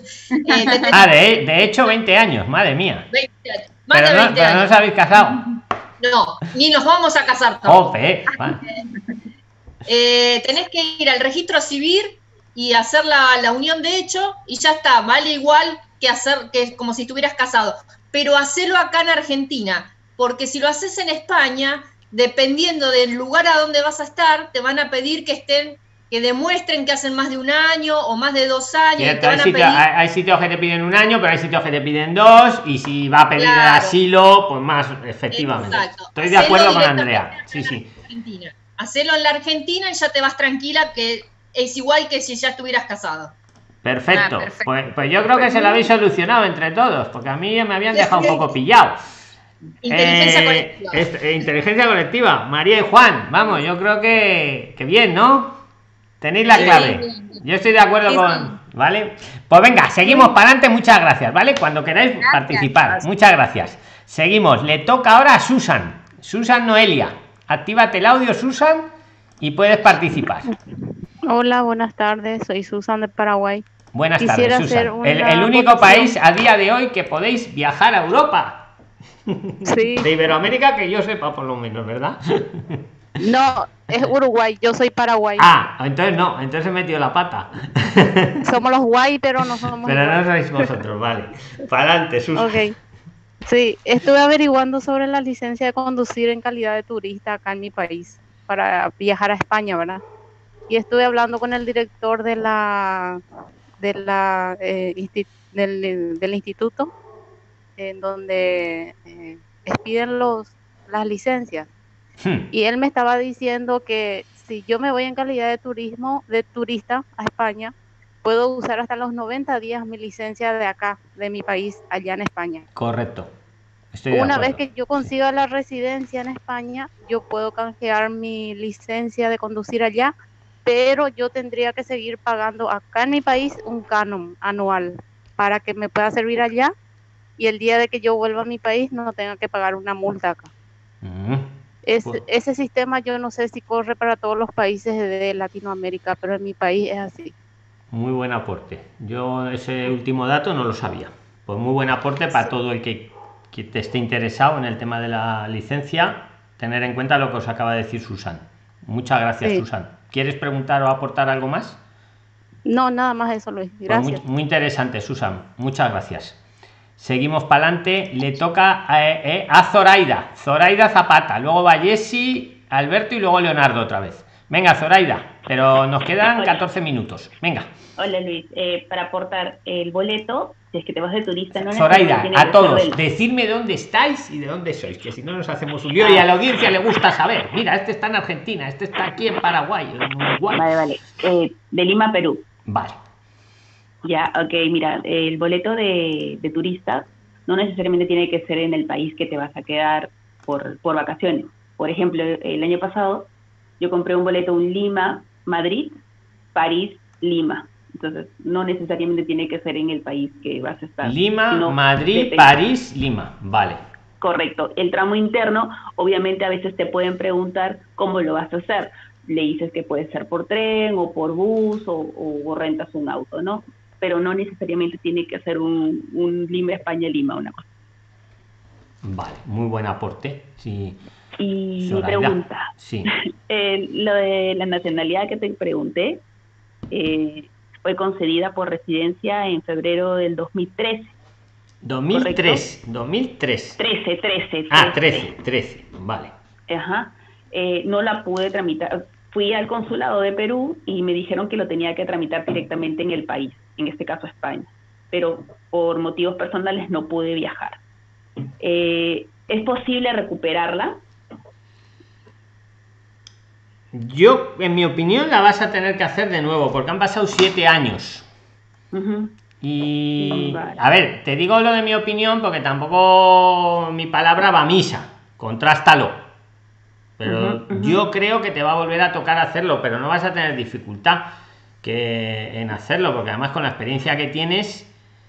De hecho 20 años, madre mía. 20 años. Más de 20 años. Pero no os habéis casado. No, ni nos vamos a casar tampoco. Tenés que ir al registro civil y hacer la unión de hecho y ya está, vale igual que es como si estuvieras casado, pero hacelo acá en Argentina, porque si lo haces en España, dependiendo del lugar a donde vas a estar, te van a pedir que demuestren que hacen más de 1 año o más de 2 años. Cierto, hay sitios que te piden 1 año, pero hay sitios que te piden 2, y si va a pedir el asilo, pues más, efectivamente. Exacto. Estoy de acuerdo con Andrea. Sí. Hacelo en la Argentina y ya te vas tranquila, que es igual que si ya estuvieras casado. Perfecto. Pues yo creo que se lo habéis solucionado entre todos, porque a mí me habían dejado un poco pillado. Inteligencia colectiva. Inteligencia colectiva. María y Juan, vamos, yo creo que bien, ¿no? Tenéis la clave. Yo estoy de acuerdo con... ¿Vale? Pues venga, seguimos para adelante. Muchas gracias, ¿vale? Cuando queráis participar. Muchas gracias. Seguimos. Le toca ahora a Susan. Susan Noelia. Actívate el audio, Susan, y puedes participar. Hola, buenas tardes. Soy Susan de Paraguay. Buenas tardes, Susan. El único país a día de hoy que podéis viajar a Europa. Sí. De Iberoamérica, que yo sepa, por lo menos, ¿verdad? No, es Uruguay, yo soy Paraguay. Entonces no, entonces he metido la pata. Somos los guay, pero no somos. Pero no sois vosotros, vale. Para adelante, Susan. Ok. Sí, estuve averiguando sobre la licencia de conducir en calidad de turista acá en mi país para viajar a España, ¿verdad? y estuve hablando con el director del instituto, en donde expiden las licencias. Y él me estaba diciendo que si yo me voy en calidad de turista a España, puedo usar hasta los 90 días mi licencia de acá, de mi país, allá en España. Correcto. Estoy de Una acuerdo. vez que yo consiga la residencia en España, yo puedo canjear mi licencia de conducir allá, pero yo tendría que seguir pagando acá en mi país un canon anual para que me pueda servir allá, y el día de que yo vuelva a mi país no tenga que pagar una multa acá. Ese sistema yo no sé si corre para todos los países de Latinoamérica, pero en mi país es así. Muy buen aporte. Yo ese último dato no lo sabía. Pues muy buen aporte para todo el que te esté interesado en el tema de la licencia, tener en cuenta lo que os acaba de decir Susan. Muchas gracias, Susan. ¿Quieres preguntar o aportar algo más? No, nada más eso, Luis. Gracias. Pues muy interesante, Susan. Muchas gracias. Seguimos para adelante. Le toca a Zoraida Zapata. Luego va Jessy, Alberto y luego Leonardo otra vez. Venga, Zoraida, pero nos quedan 14 minutos. Venga. Hola, Luis. Para aportar el boleto, si es que te vas de turista, no Zoraida, a todos, decidme dónde estáis y de dónde sois, que si no nos hacemos un lío y a la audiencia le gusta saber. Mira, este está en Argentina, este está aquí en Paraguay, en Uruguay. Vale. De Lima, Perú. Vale. Ya, ok, mira, el boleto de turista no necesariamente tiene que ser en el país que te vas a quedar por vacaciones. Por ejemplo, el año pasado yo compré un boleto en Lima, Madrid, París, Lima. Entonces, no necesariamente tiene que ser en el país que vas a estar. Lima, Madrid, París, Lima. Vale. Correcto. El tramo interno, obviamente a veces te pueden preguntar cómo lo vas a hacer. Le dices que puede ser por tren o por bus o rentas un auto, ¿no? Pero no necesariamente tiene que ser un Lima, España, Lima, una cosa. Vale, muy buen aporte. Sí. Y mi pregunta, sí. Lo de la nacionalidad que te pregunté, fue concedida por residencia en febrero del 2013. 2003, 2003. 13. Ah, 13, vale. Ajá. No la pude tramitar. Fui al consulado de Perú y me dijeron que lo tenía que tramitar directamente en el país, en este caso España. Pero por motivos personales no pude viajar. ¿Es posible recuperarla? Yo, en mi opinión, la vas a tener que hacer de nuevo, porque han pasado 7 años. Y, vale. A ver, te digo lo de mi opinión, porque tampoco mi palabra va a misa. Contrástalo. Pero yo creo que te va a volver a tocar hacerlo, pero no vas a tener dificultad en hacerlo, porque además con la experiencia que tienes,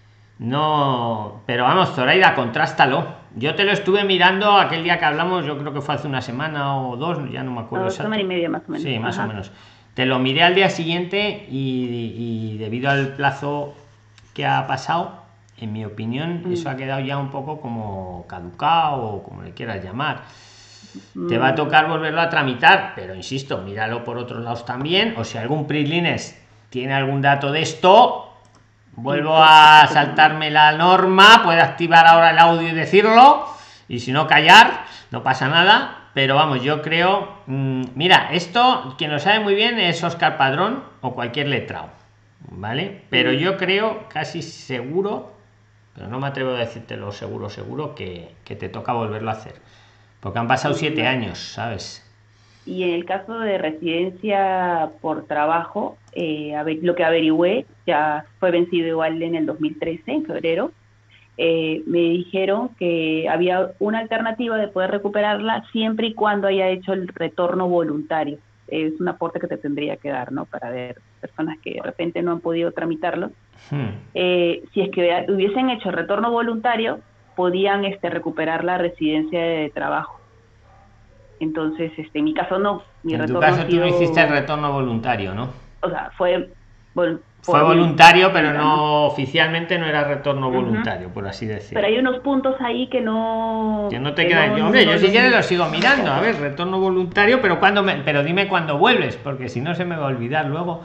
no. Pero vamos, Zoraida, contrástalo. Yo te lo estuve mirando aquel día que hablamos, yo creo que fue hace una semana o 2, ya no me acuerdo. 2 semanas y media más o menos. Sí, más o menos. Te lo miré al día siguiente y debido al plazo que ha pasado, en mi opinión, eso ha quedado ya un poco como caducado o como le quieras llamar. Te va a tocar volverlo a tramitar, pero insisto, míralo por otros lados también, o si algún PRIXLINES tiene algún dato de esto, vuelvo a saltarme la norma, puede activar ahora el audio y decirlo, y si no callar, no pasa nada, pero vamos, yo creo, mira, esto quien lo sabe muy bien es Óscar Padrón o cualquier letrado, ¿vale? Pero yo creo, casi seguro, pero no me atrevo a decírtelo seguro que te toca volverlo a hacer, porque han pasado 7 años, ¿sabes? Y en el caso de residencia por trabajo, lo que averigüé, ya fue vencido igual en el 2013, en febrero. Me dijeron que había una alternativa de poder recuperarla siempre y cuando haya hecho el retorno voluntario. Es un aporte que te tendría que dar, ¿no? Para ver personas que de repente no han podido tramitarlo. Si es que hubiesen hecho el retorno voluntario, podían recuperar la residencia de trabajo. Entonces, en mi caso no. En tu caso tú no hiciste el retorno voluntario, ¿no? O sea, fue voluntario, pero no oficialmente no era retorno voluntario, por así decirlo. Pero hay unos puntos ahí que no te quedan. Hombre, yo si quieres lo sigo mirando. A ver, retorno voluntario, pero pero dime cuándo vuelves, porque si no se me va a olvidar luego.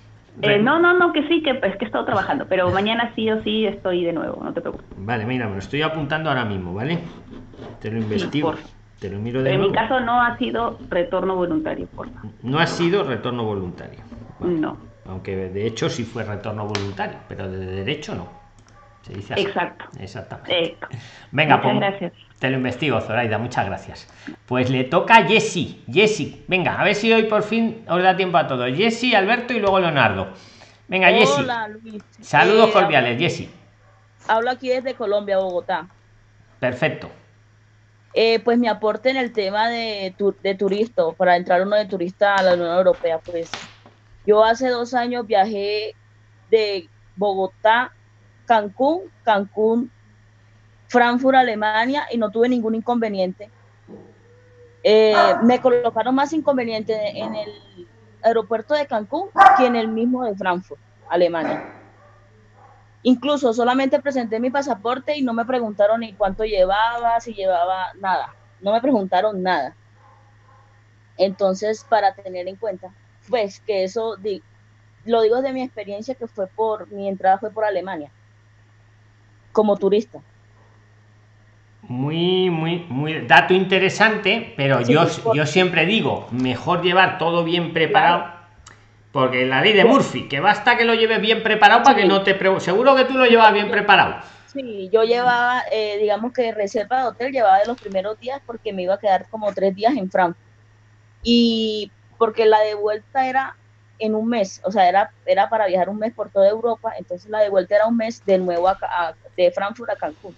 No, que sí, que es que he estado trabajando, pero mañana sí o sí estoy de nuevo, no te preocupes. Vale, mira, me lo estoy apuntando ahora mismo, ¿vale? Te lo investigo. Te lo miro de En nuevo. mi caso no ha sido retorno voluntario, por favor. No ha sido retorno voluntario. Vale. No. Aunque de hecho sí fue retorno voluntario, pero de derecho no. Se dice así. Exacto. Exactamente. Venga, muchas pues, gracias. te lo investigo, Zoraida, muchas gracias. Pues le toca a Jessy. Jessy, venga, a ver si hoy por fin os da tiempo a todos. Jessy, Alberto y luego Leonardo. Venga, Jessy. Hola, Luis. Saludos cordiales, Jessy. Hablo aquí desde Colombia, Bogotá. Perfecto. Pues mi aporte en el tema de turista, para entrar uno de turista a la Unión Europea, pues yo hace 2 años viajé de Bogotá, Cancún, Frankfurt, Alemania, y no tuve ningún inconveniente. Me colocaron más inconveniente en el aeropuerto de Cancún que en el mismo de Frankfurt, Alemania. Incluso solamente presenté mi pasaporte y no me preguntaron ni cuánto llevaba, si llevaba nada. No me preguntaron nada. Entonces, para tener en cuenta, pues que eso, lo digo desde mi experiencia, que mi entrada fue por Alemania, como turista. Muy dato interesante, pero sí, yo siempre digo, mejor llevar todo bien preparado. Claro. Porque la ley de Murphy, que basta que lo lleves bien preparado para que no te seguro que tú lo llevas bien preparado. Sí, yo llevaba, digamos que reserva de hotel llevaba de los primeros días porque me iba a quedar como 3 días en Frankfurt. Y porque la de vuelta era en un mes, o sea, era para viajar un mes por toda Europa, entonces la de vuelta era un mes de nuevo de Frankfurt a Cancún.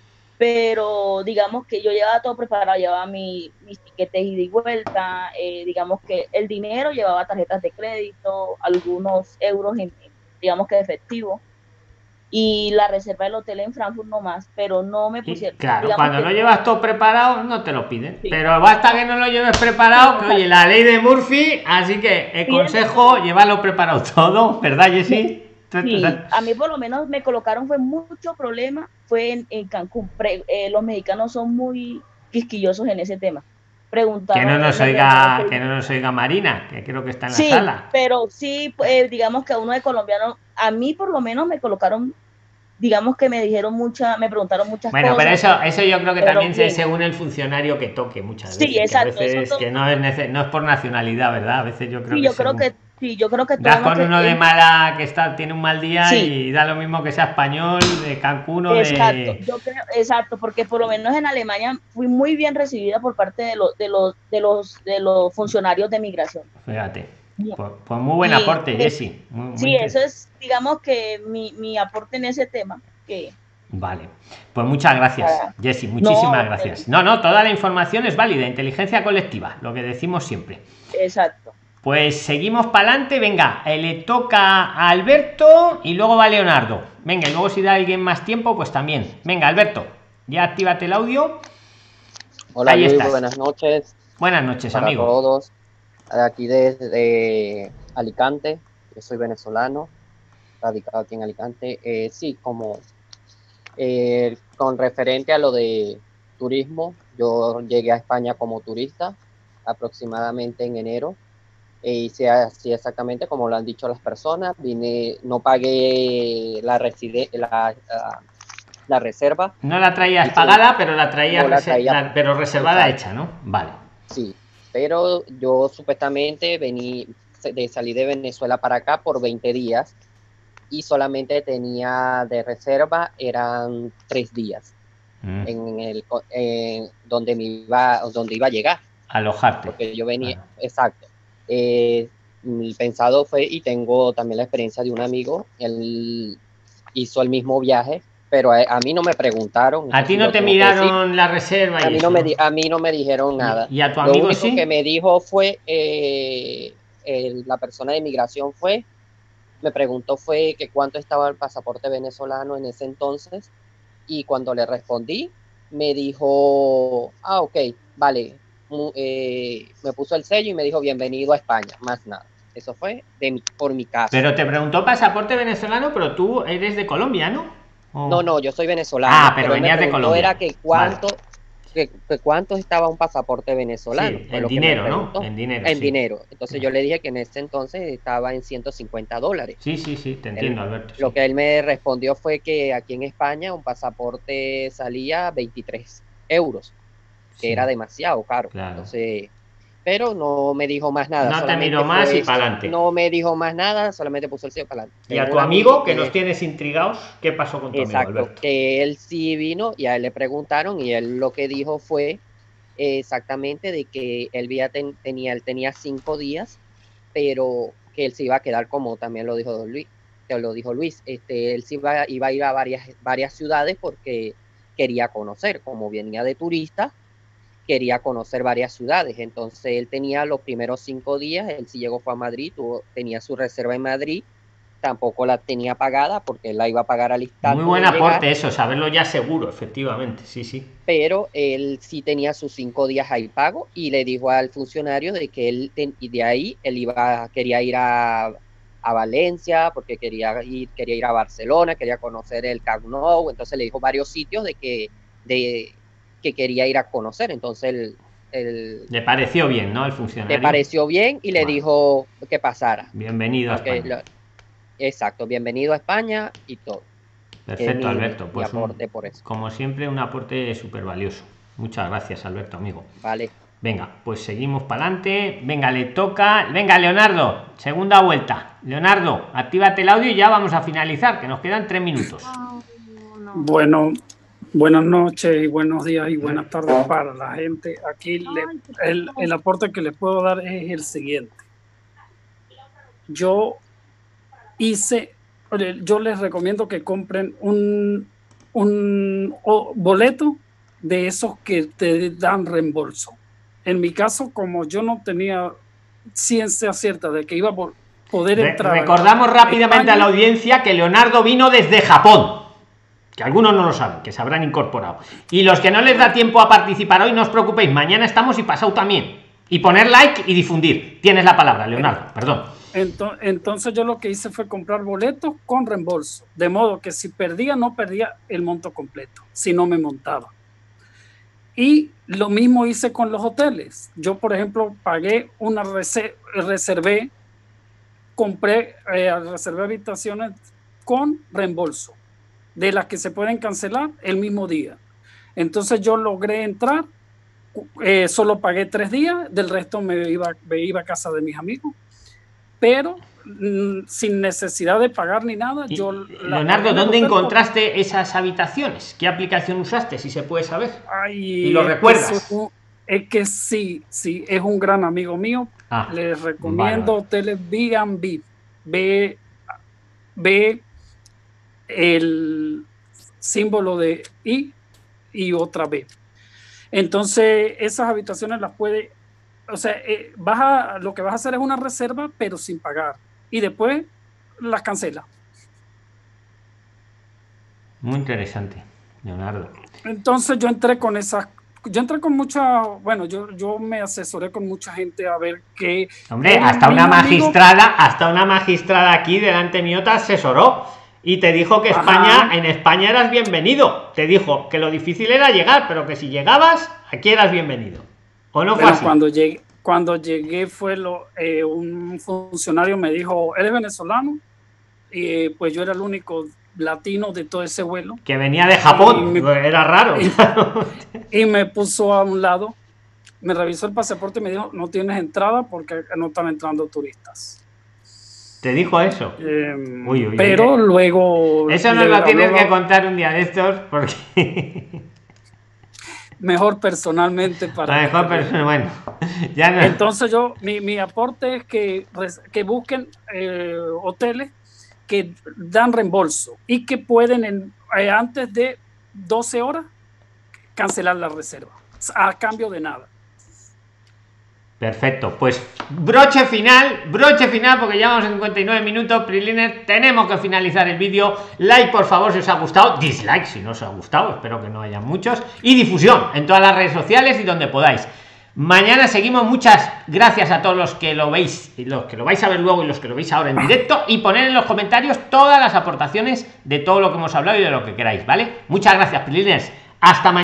Pero digamos que yo llevaba todo preparado, llevaba mis tiquetes ida y vuelta, digamos que el dinero, llevaba tarjetas de crédito, algunos euros, digamos que de efectivo, y la reserva del hotel en Frankfurt nomás, pero no me pusieron... Claro, cuando no llevas todo preparado no te lo piden, sí. Pero basta que no lo lleves preparado, sí, que oye, la ley de Murphy, así que el consejo, llévalo preparado todo, ¿verdad, Jessy? Sí, a mí por lo menos me colocaron, fue mucho problema, fue en Cancún. Los mexicanos son muy quisquillosos en ese tema. Que no nos oiga Marina, que creo que está en la sala. Pero sí, digamos que a uno de colombiano, a mí por lo menos me colocaron, digamos que me dijeron me preguntaron muchas cosas. Bueno, pero eso yo creo que también es según el funcionario que toque muchas veces. Sí, exacto. Que a veces que no es por nacionalidad, ¿verdad? A veces yo creo sí, yo creo que das con uno de mala que tiene un mal día y da lo mismo que sea español, de Cancún o de... Exacto, porque por lo menos en Alemania fui muy bien recibida por parte de los funcionarios de migración. Fíjate, pues muy buen aporte, Jessy. Sí, eso es, digamos que mi aporte en ese tema. Vale, pues muchas gracias, Jessy, muchísimas gracias. No, toda la información es válida, inteligencia colectiva, lo que decimos siempre. Exacto. Pues seguimos para adelante, venga, le toca a Alberto y luego va Leonardo. Venga, y luego si da alguien más tiempo, pues también. Venga, Alberto, ya actívate el audio. Hola, Luis, buenas noches. Buenas noches, amigo. Para todos, aquí desde Alicante, yo soy venezolano, radicado aquí en Alicante. Sí, como con referente a lo de turismo, yo llegué a España como turista aproximadamente en enero. Hice así exactamente como lo han dicho las personas, no pagué la reserva. No la traías pagada, pero la traías pero reservada hecha, ¿no? Vale. Sí, pero yo supuestamente salí de Venezuela para acá por 20 días y solamente tenía de reserva, eran 3 días donde iba a llegar. Alojarte. Porque yo venía, exacto. El pensado fue, y tengo también la experiencia de un amigo, él hizo el mismo viaje, pero a mí no me preguntaron. ¿A ti no te miraron la reserva? A mí no me dijeron nada. ¿Y a tu amigo Lo único sí? que me dijo fue, la persona de inmigración me preguntó que cuánto estaba el pasaporte venezolano en ese entonces, y cuando le respondí, me dijo, ok, vale. Me puso el sello y me dijo bienvenido a España, más nada. Eso fue por mi caso. Pero te preguntó pasaporte venezolano, pero tú eres de Colombia, ¿no? No, yo soy venezolano. Pero venías de Colombia. Era que cuánto estaba un pasaporte venezolano. Sí, en dinero, ¿no? En dinero. Entonces yo le dije que en ese entonces estaba en $150. Sí, te entiendo, Alberto. Lo que él me respondió fue que aquí en España un pasaporte salía 23 euros. que era demasiado caro. Entonces, pero no me dijo más nada. No te miró más y para adelante. No me dijo más nada, solamente puso el sello para adelante. Y a tu amigo, que nos tienes intrigados, ¿qué pasó con tu amigo, Alberto? Que él sí vino y a él le preguntaron y él lo que dijo fue exactamente de que él tenía 5 días, pero que él se iba a quedar, como también lo dijo Luis. Él sí iba a ir a varias ciudades porque quería conocer, como venía de turista, quería conocer varias ciudades. Entonces él tenía los primeros 5 días, él sí llegó, fue a Madrid, tenía su reserva en Madrid, tampoco la tenía pagada porque él la iba a pagar al instante. Muy buen aporte eso, saberlo ya seguro, efectivamente, sí. Pero él sí tenía sus 5 días ahí pago y le dijo al funcionario de que y de ahí él quería ir a Valencia, porque quería ir a Barcelona, quería conocer el Camp Nou. Entonces le dijo varios sitios de que quería ir a conocer. Entonces le pareció bien, ¿no? El funcionario le pareció bien y le dijo que pasara. Bienvenido a España. Exacto, bienvenido a España y todo. Perfecto, Alberto. Pues aporte por eso. Como siempre, un aporte súper valioso. Muchas gracias, Alberto, amigo. Vale. Venga, pues seguimos para adelante. Venga, le toca. Venga, Leonardo, segunda vuelta. Leonardo, actívate el audio y ya vamos a finalizar, que nos quedan 3 minutos. Bueno, buenas noches y buenos días y buenas tardes para la gente. Aquí el aporte que les puedo dar es el siguiente. Yo les recomiendo que compren un boleto de esos que te dan reembolso. En mi caso, como yo no tenía ciencia cierta de que iba a poder entrar. Recordamos rápidamente a la audiencia que Leonardo vino desde Japón, que algunos no lo saben, que se habrán incorporado. Y los que no les da tiempo a participar hoy, no os preocupéis, mañana estamos y pasado también. Y poner like y difundir. Tienes la palabra, Leonardo, perdón. Entonces yo lo que hice fue comprar boletos con reembolso, de modo que si perdía, no perdía el monto completo, si no me montaba. Y lo mismo hice con los hoteles. Yo, por ejemplo, pagué reservé habitaciones con reembolso, de las que se pueden cancelar el mismo día. Entonces yo logré entrar, solo pagué 3 días, del resto me iba a casa de mis amigos, pero sin necesidad de pagar ni nada. Leonardo, ¿dónde encontraste esas habitaciones? ¿Qué aplicación usaste, si se puede saber? ¿Y lo recuerdas? Es que sí, es un gran amigo mío. Les recomiendo hoteles B&B. Ve el símbolo de I y otra B. Entonces esas habitaciones las puede, o sea, lo que vas a hacer es una reserva, pero sin pagar. Y después las cancela. Muy interesante, Leonardo. Entonces yo entré con mucha, bueno, yo me asesoré con mucha gente a ver qué. Hombre, hasta una magistrada aquí delante mío te asesoró y te dijo que en España eras bienvenido. Te dijo que lo difícil era llegar, pero que si llegabas, aquí eras bienvenido. ¿O no fue así? Cuando llegué fue un funcionario me dijo, ¿eres venezolano? Y pues yo era el único latino de todo ese vuelo. Que venía de Japón, era raro. Y me puso a un lado, me revisó el pasaporte y me dijo, no tienes entrada porque no están entrando turistas. ¿Te dijo eso? Pero luego... Eso nos lo tienes que contar un día de estos porque... Mejor personalmente para... bueno, ya no. Entonces mi aporte es que busquen hoteles que dan reembolso y que pueden antes de 12 horas cancelar la reserva a cambio de nada. Perfecto, pues broche final porque llevamos 59 minutos. Prilines, tenemos que finalizar el vídeo. Like por favor si os ha gustado, dislike si no os ha gustado, espero que no haya muchos, y difusión en todas las redes sociales y donde podáis. Mañana seguimos. Muchas gracias a todos los que lo veis y los que lo vais a ver luego y los que lo veis ahora en directo, y poner en los comentarios todas las aportaciones de todo lo que hemos hablado y de lo que queráis, ¿vale? Muchas gracias, Prilines, hasta mañana.